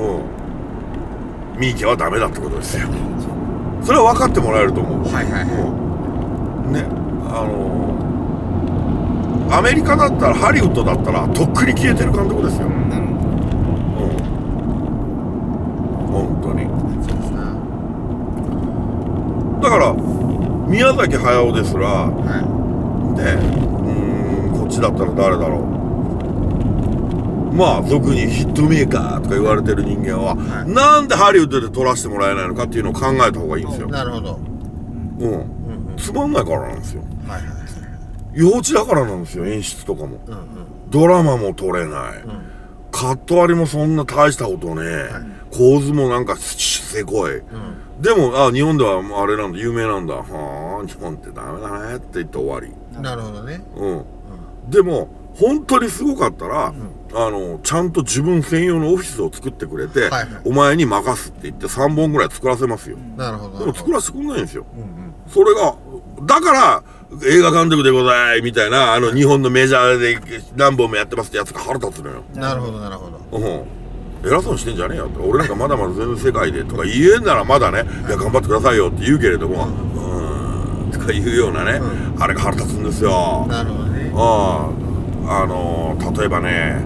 三池はダメだってことですよ。それは分かってもらえると思う。ねアメリカだったらハリウッドだったらとっくに消えてる監督ですよ。本当に。だから宮崎駿ですらこっちだったら誰だろう。まあ俗にヒットメーカーとか言われてる人間は、なんでハリウッドで撮らせてもらえないのかっていうのを考えた方がいいんですよ。 なるほど。 つまんないからなんですよ。幼稚だからなんですよ。演出とかもドラマも撮れない、カット割りもそんな大したことね、構図もなんかせこい、でも日本ではあれなんだ有名なんだ。はあ日本ってダメだねって言って終わり。 なるほどね。 でも本当にすごかったら、ちゃんと自分専用のオフィスを作ってくれて、お前に任すって言って3本ぐらい作らせますよ。 なるほど。 でも作らせてくんないんですよ。それがだから映画監督でございみたいな日本のメジャーで何本もやってますってやつが腹立つのよ。 なるほどなるほど。 偉そうにしてんじゃねえよって。俺なんかまだまだ全然世界でとか言えんならまだね、いや頑張ってくださいよって言うけれども、とか言うようなね、あれが腹立つんですよ。 なるほどね。 例えばね、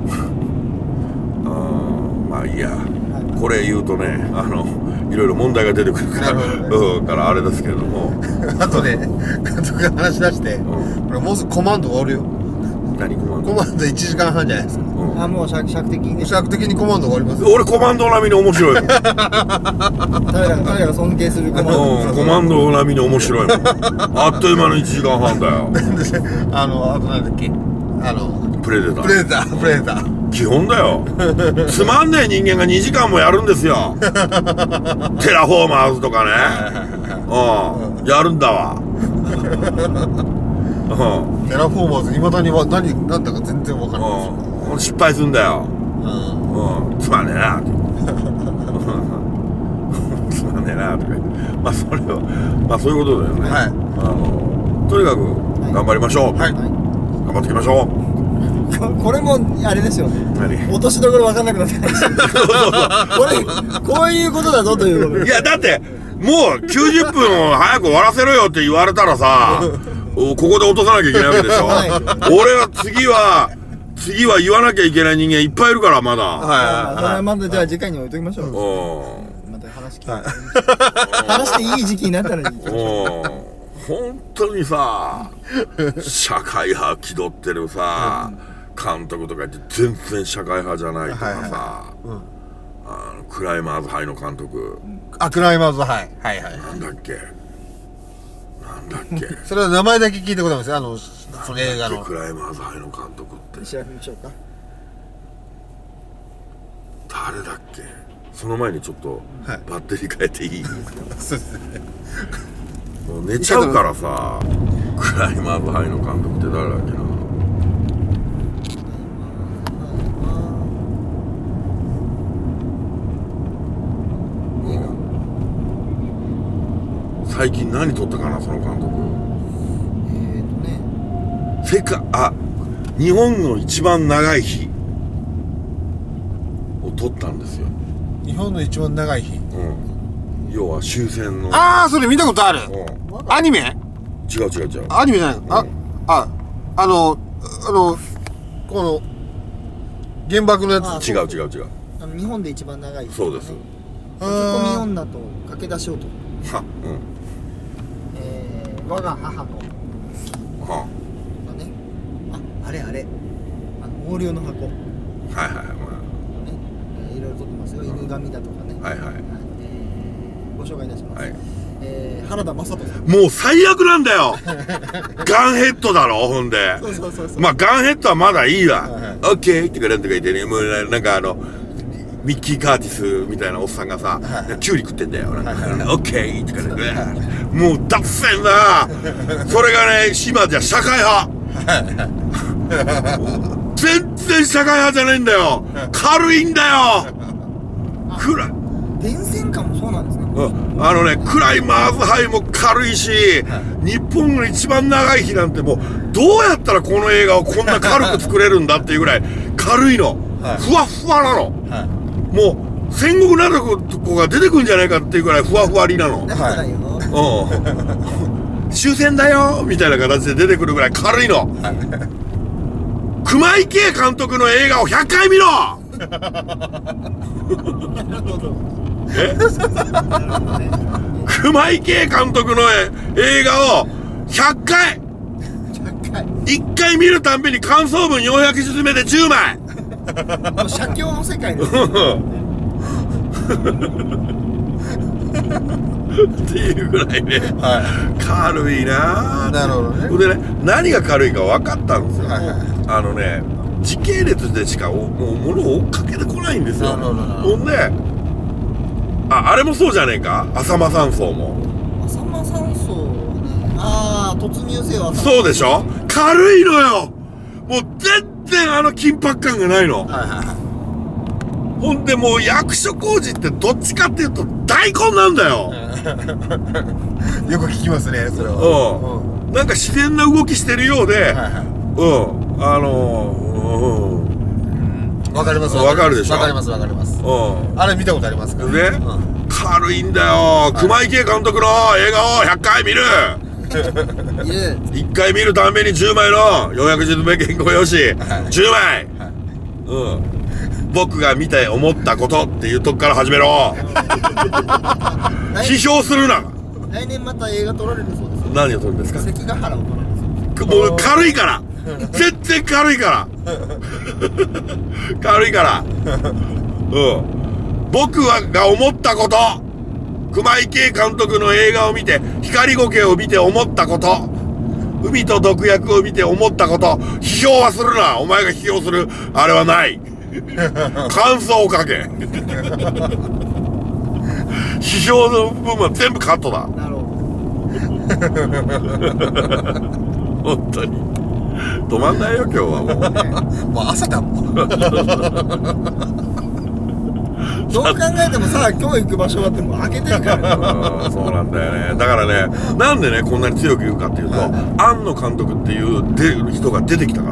まあいいや、これ言うとね、いろいろ問題が出てくるからからあれですけれども。 あとね、監督が話し出して、もうすぐコマンド終わるよ。 何コマンド？ コマンド1時間半じゃないですか。 もう尺的にね。 尺的にコマンド終わります。 俺コマンド並みに面白いもん。 彼らが尊敬するコマンド。 コマンド並みに面白いもん。あっという間の1時間半だよ。 あとなんだっけ、 プレデター。 プレデター。 基本だよ。つまんねえ人間が2時間もやるんですよ。テラフォーマーズとかね。やるんだわ。 テラフォーマーズいまだには何だか全然わかんないです。 失敗するんだよ。つまんねえな。つまんねえなとか言って。まあそれはまあそういうことだよね。とにかく頑張りましょう。頑張っていきましょう。 これもあれですよね。落としどころ分かんなくなってきました。こういうことだぞということ。 いやだってもう90分を早く終わらせろよって言われたらさ、ここで落とさなきゃいけないわけでしょ。俺は次は言わなきゃいけない人間いっぱいいるからまだ。 それはまだじゃあ次回に置いときましょう。また話していい時期になったらいい。 本当にさ、社会派気取ってるさ監督とか言って全然社会派じゃないとかさ、クライマーズハイの監督。 クライマーズハイ。 なんだっけ。 それは名前だけ聞いたことありますよ。その映画のクライマーズハイの監督って調べましょうか。 誰だっけ。その前にちょっとバッテリー変えていい？ そうですね。 もう寝ちゃうからさ。クライマーズハイの監督って誰だっけな。最近何撮ったかなその監督。日本の一番長い日を撮ったんですよ。 日本の一番長い日。 要は終戦の。 それ見たことある。アニメ？ 違う。 アニメじゃない。この原爆のやつ。 違う。 日本で一番長い。 そうです。 書き込み女と駆け出し男。我が母の。あれ毛量の箱。いろいろ撮ってますよ。犬神だとかね。ご紹介いたします。原田雅人さん。 もう最悪なんだよ。ガンヘッドだろほんで。まあガンヘッドはまだいいわ。オッケーってかなんとか言ってね、もうなんかミッキー・カーティスみたいなおっさんがさ、キュウリ食ってんだよ。オッケーってかね、もう脱線だ。それがね、今じゃ社会派。全然社会派じゃないんだよ。軽いんだよ。 電線感もそうなんですね。 クライマーズハイも軽いし、日本の一番長い日なんてもうどうやったらこの映画をこんな軽く作れるんだっていうぐらい軽いの。ふわふわなの。もう戦国なる子が出てくるんじゃないかっていうぐらいふわふわりなの。終戦だよみたいな形で出てくるぐらい軽いの。熊井圭監督の映画を100回見ろ。熊井圭監督の映画を100回1回見るたんびに感想文400字詰めで10枚。 写経の世界です。 っていうぐらいね、軽いな。 なるほどね。 でね、何が軽いか分かったんですよ。時系列でしかもう物を追っかけてこないんですよ。ほんであれもそうじゃねえか。浅間山荘も。 浅間山荘ね。突入せよ。 そうでしょ。軽いのよ。もう全然緊迫感がないの。ほんでもう役所広司ってどっちかっていうと大根なんだよ。 よく聞きますねそれは。 なんか自然な動きしてるようで、 わかります。 わかるでしょ。 わかりますわかります。あれ見たことありますからね。軽いんだよ。熊池監督の映画を100回見る。1回見るたんびに10枚の400字詰め原稿用紙10枚。僕が見て思ったことっていうとこから始めろ。批評するな。 来年また映画撮られるそうです。 何を撮るんですか。 関ヶ原を撮られるそうです。 もう軽いから全然軽いから軽いから僕が思ったこと、熊井圭監督の映画を見て、光苔を見て思ったこと、海と毒薬を見て思ったこと、批評はするな。お前が批評するあれはない感想を書け批評の部分は全部カットだ。なるほど本当に止まんないよ今日はもうもう朝だもんどう考えてもさ、今日行く場所はってもう開けてるからそうなんだよね。だからね、なんでねこんなに強く言うかっていうと、庵野監督っていう人が出てきたから。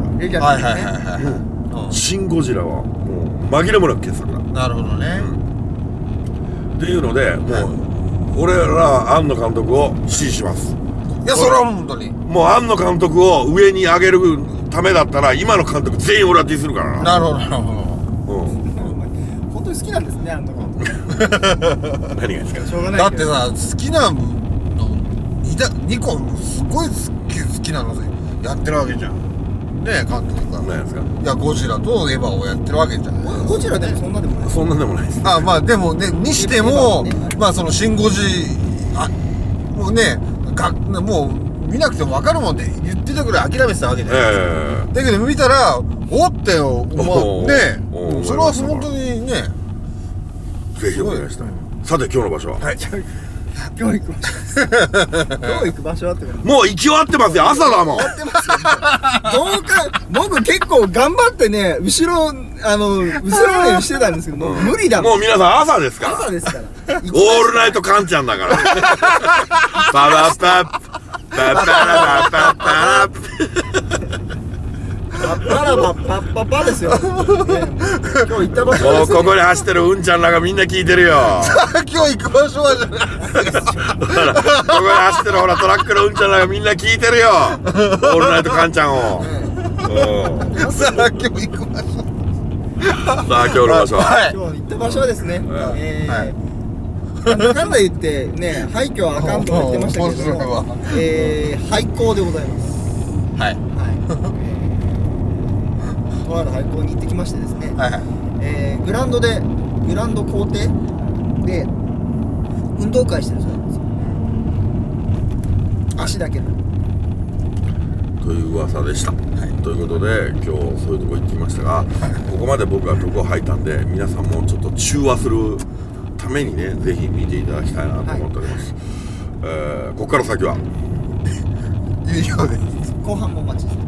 シン・ゴジラはもう紛れもなく傑作だ。 なるほどね。 っていうので、もう俺ら庵野監督を支持します。 いやそれは本当にもう庵野監督を上に上げるためだったら今の監督全員俺はディスるからな。 なるほどなるほど。 本当に好きなんですね、庵野監督何がですか。 しょうがない。 だってさ、好きなの2個すごい好きなのやってるわけじゃんね、監督が。 何ですか。 いやゴジラとエヴァをやってるわけじゃん。 ゴジラでもそんなでもない。 そんなでもないです。 あ、まあでもね、にしてもまあそのシン・ゴジもうね、もう見なくても分かるもんで言ってたぐらい諦めてたわけじゃないですか。だけど見たらおってよ、ね、それは本当にね、 ぜひお願いしたい。さて今日の場所は、 今日行く場所今日行く場所はってもう行き終わってますよ。朝だもん。 終わってますよどうか僕結構頑張ってね、後ろ練してたんですけど、もう無理だもん。 もう皆さん朝ですから。 朝ですからオールナイトカンちゃんだからパラパッパパラパパパラパッパラパッパッパパですよ。今日行った場所もうここに走ってるうんちゃんらがみんな聞いてるよ今日行く場所はじゃないここに走ってるほらトラックのうんちゃんらがみんな聞いてるよオールナイトカンちゃんをさあ今日行く場所、 さあ今日の場所は、 今日行った場所はですね、なんだかんだ言ってね、廃墟はあかんとか言ってましたけども、廃校でございます。はいとある廃校に行ってきましてですね、グラウンド校庭で運動会してるそうなんですよ。足だけのという噂でした、ということで今日そういうとこ行ってきましたが、ここまで僕がとこ吐いたんで、皆さんもちょっと中和するためにね、ぜひ見ていただきたいなと思っております、ここから先は有料です。 後半もお待ちして